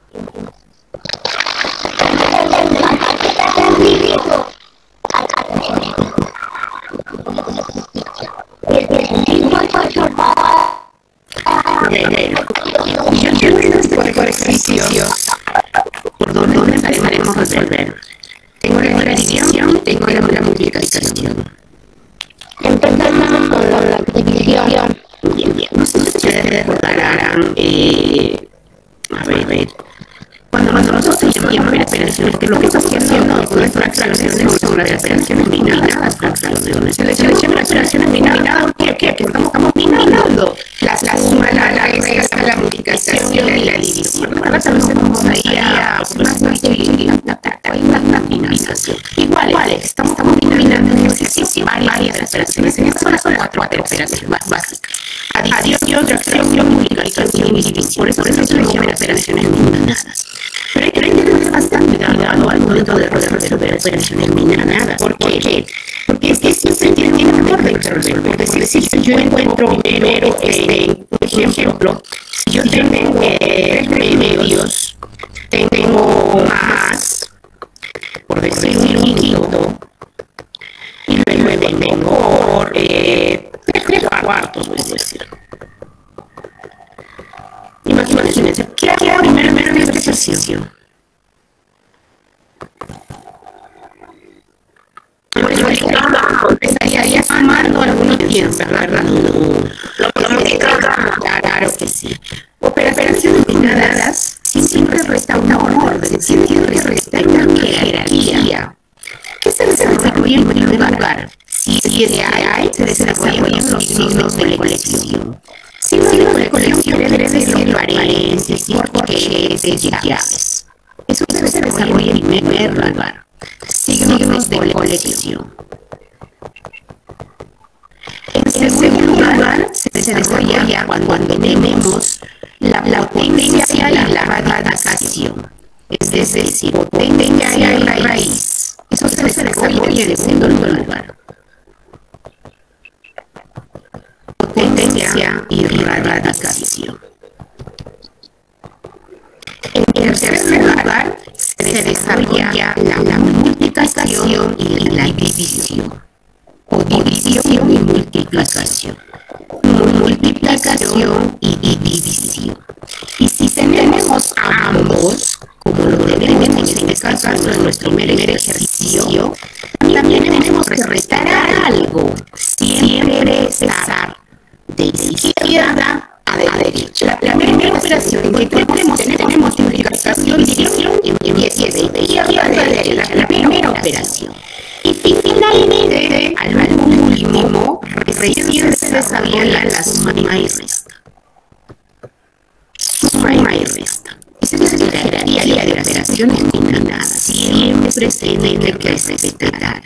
A: Yo tengo este tipo de ejercicios por donde empezaremos a resolver. Tengo la división, tengo la multiplicación.
C: Empezamos con la división.
A: Bien, bien. No sé si ustedes recordarán, eh, a ver, a ver. Cuando nosotros llamamos operaciones, que lo que está haciendo con las fracciones son las operaciones binadas, fracciones. Se le llama operaciones binadas, ¿por qué? ¿Qué? Que estamos binando la suma, la resta, la multiplicación y la división. Ahora también vamos ahí a más una finalización. Igual, igual, estamos binando ejercicios y varias operaciones. En estas son las cuatro operaciones más básicas. Adición, fracción, multiplicación y división. Por eso se les llama operaciones binadas. Pero hay que tener bastante cuidado al momento de resolver operaciones binadas. ¿Por qué? Porque es que siempre tiene un orden que resolver. Es decir, si yo encuentro primero, este, por ejemplo, si yo tengo tres medios, tengo más, por decir un quinto, y luego tengo eh, tres cuartos, es decir. Imagínense, ¿qué hago primero en el ejercicio? Estaría sumando algunos tiempos, ¿verdad? Lo multiplicamos. Claro que sí. Operaciones binadas siempre resta orden, se tiene que respetar una jerarquía que se desarrolla en primer lugar. Si es que hay, se desarrollan los signos de colección. Signos de colección quiere decir paredes, corchetes, llaves. Eso se desarrolla en primer lugar. Signos de colección. En segundo lugar, se desarrolla cuando tenemos la, la potencia y la radicación. Es decir, potencia y raíz. Eso se desarrolla en segundo lugar. Potencia y radicación. En tercer lugar, se desarrolla la, la multiplicación y la división. O división y multiplicación. Multiplicación y división. Y si tenemos a ambos, como lo tenemos en este caso en nuestro primer ejercicio, también tenemos que restar algo. Siempre estar de izquierda a derecha. La primera operación que tenemos, tenemos multiplicación, división y empieza de izquierda a derecha. La primera operación. Y finalmente, al último, recién se desarrolla la suma y resta. Suma y resta. Esa es la jerarquía de operaciones combinadas. Siempre se tiene que respetar.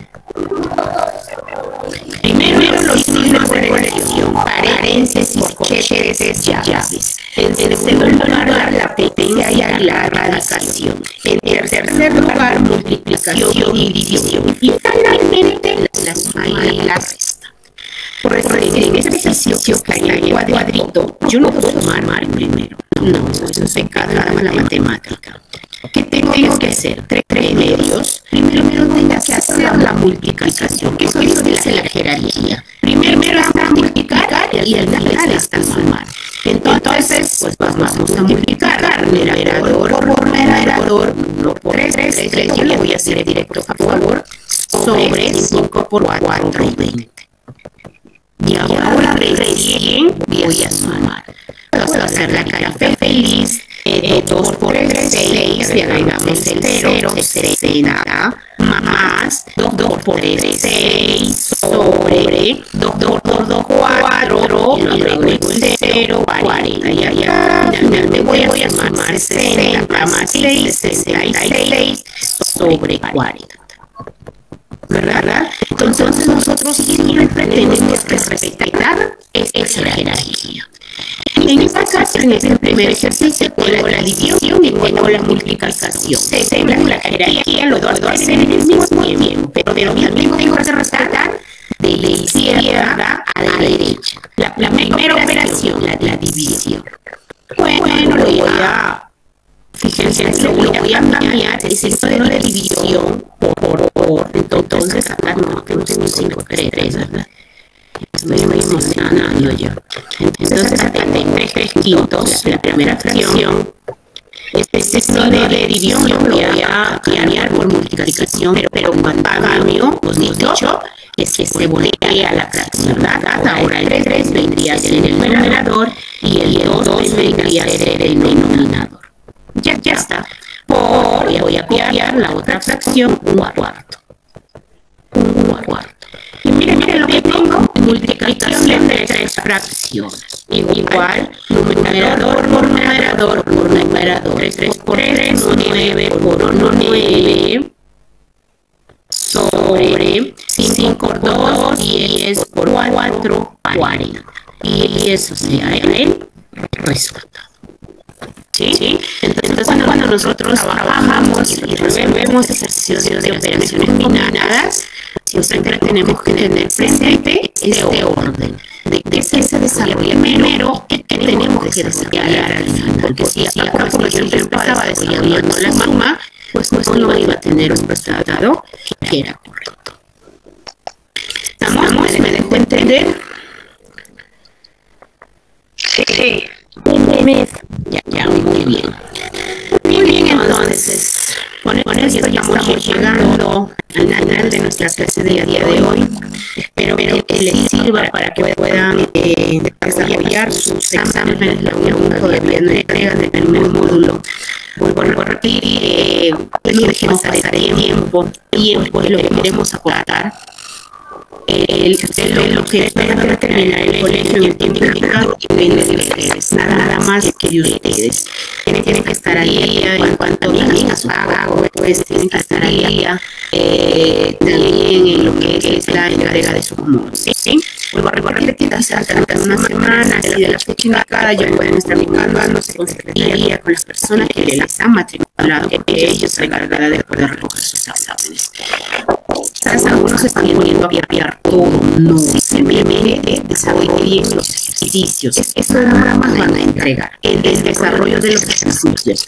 A: Primero los signos de colección, paréntesis, corchetes, llaves. En segundo lugar, la potencia y la radicación. En tercer lugar, multiplicación y división. Y finalmente, la suma y la resta. Por eso, en este ejercicio que hay en cuadrito, yo no puedo sumar primero. No, eso es pecado de la matemática. ¿Qué tengo que hacer? Tres medios. Primero tengo que hacer la multiplicación, que eso dice la jerarquía. Primero está multiplicar y al final está sumar. Entonces, pues vamos a multiplicar numerador por numerador, uno por tres, tres, yo le voy a hacer directo a favor, sobre cinco por cuatro, veinte. Y ahora recién voy a sumar. Vamos a hacer la cara feliz. Eh, dos por tres, seis, y agregamos el cero, sesenta, más dos por tres, seis, sobre dos por dos, cuatro, y luego agrego el cero, cuarenta, y allá finalmente voy a sumar sesenta más seis, sesenta y seis, sobre cuarenta. ¿Verdad? Entonces nosotros siempre tenemos que respetar esa jerarquía. En esta caso, en este primer ejercicio, tengo la división y tengo la multiplicación. Tengo la jerarquía, lo doy a hacer en el mismo tiempo, pero también tengo que respetar de la izquierda a la derecha. La, la primera operación, la, la división. Bueno, lo voy a... Fíjense, lo voy a cambiar el signo de división por por. Entonces, acá no tengo cinco, tres, ¿verdad? Estoy muy emocionado yo. Entonces, acá tengo tres quintos, la primera fracción. Este signo de división lo voy a cambiar por multiplicación, pero, pero cuando cambio, os dicho, es que se voltea a la fracción, ¿verdad? Ahora el tres vendría a ser el numerador y el dos vendría a ser el denominador. Ya, ya está. Por, voy a copiar la otra fracción, un cuarto. Un cuarto. Y miren, miren lo que tengo. Multiplicación de tres fracciones. Igual, numerador por numerador por numerador. tres por tres, nueve por uno, nueve. Sobre cinco por dos, diez por cuatro, cuarenta. Y eso sería el resultado. ¿Sí? ¿Sí? Entonces, cuando, cuando nosotros trabajamos y resolvemos ejercicios de operaciones combinadas, siempre tenemos que tener presente este orden de que se desarrolla primero y que tenemos que desarrollar al final. Porque si acá, por ejemplo, empezaba desarrollando la suma, pues no iba a tener un resultado que era correcto. ¿Estamos? ¿Me dejo entender?
E: Sí.
A: Ya, ya, muy bien. Muy bien, entonces, con esto ya estamos llegando al final de nuestra clase del día de hoy. Espero que les sirva para que puedan eh, desarrollar sus exámenes. La unión todavía no entregan del primer módulo vuelvo a repetir, eh, no dejemos pasar el tiempo, tiempo es lo que queremos aportar. El, el, lo que esperan de terminar el colegio en el tiempo indicado depende de ustedes, nada, nada más que de ustedes. Tienen, tienen que estar ahí en cuanto también a su pago, pues tienen que estar ahí eh, también en lo que es la entrega de su común. ¿Sí? Vuelvo a recorrer que quizás faltan una semana, así de la fecha indicada, ya pueden estar vinculándose con secretaría, con las personas que les han matriculado, que ellos se encargarán de poder recoger sus exámenes. Quizás algunos se están poniendo a piar todo, no, simplemente desarrollen los ejercicios. Eso nada más van a entregar, el desarrollo de los ejercicios.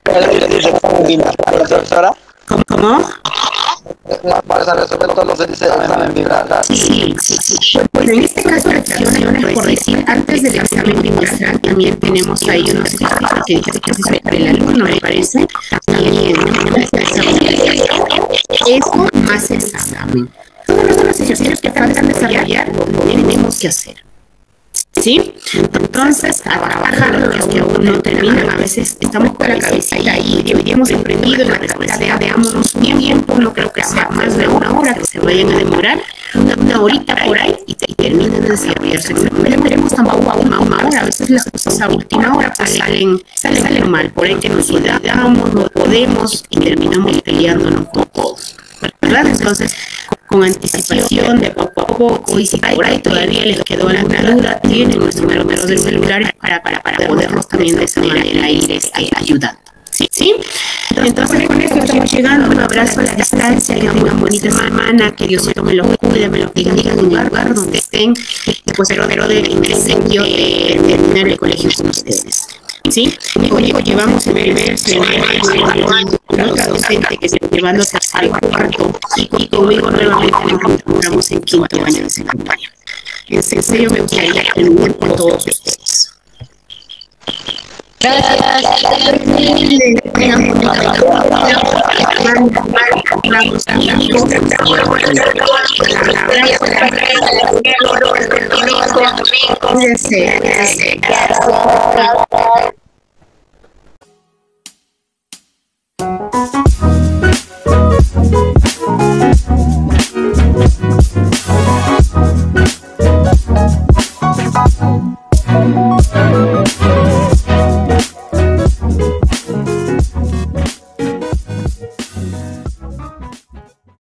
A: ¿Cómo? ¿Cómo?
B: Para resolver todos los índices de examen bimestral.
A: Sí, sí, sí. Bueno, en este caso, fracciones, por decir, antes del examen bimestral también tenemos ahí unos ejercicios que dice que se para el alumno, me parece. También eso más el examen. Todos los ejercicios que faltan desarrollar lo tenemos que hacer. ¿Sí? Entonces, a trabajar los que aún no terminan, a veces estamos con la cabecita ahí, y hoy hemos emprendido en la responsabilidad de veámonos un tiempo, no creo que sea más de una hora que se vayan a demorar, una, una horita por ahí y, y terminan de desarrollarse. No esperemos tampoco a una hora, a veces las cosas a última hora pues salen, salen, salen mal, por ahí que nos olvidamos, no podemos y terminamos peleándonos con todos, ¿verdad? Entonces, con anticipación de poco a poco, y si por ahí todavía les quedó alguna duda, tienen nuestro número de celulares para, para, para poderlos también de esa manera ir este, ayudando. ¿Sí? ¿Sí? Entonces con esto estamos llegando, un abrazo a la distancia, que tengan una bonita semana, que Diosito me los cuide, me los diga, digan en el lugar donde estén, y pues pero de yo de terminar el colegio con ustedes. ¿Sí? Oye, llevamos el primer semestre con otra docente que se está llevándose al cuarto y conmigo nuevamente nos encontramos en quinto año de secundaria. En serio me gusta ir al lugar con todos ustedes. Gracias.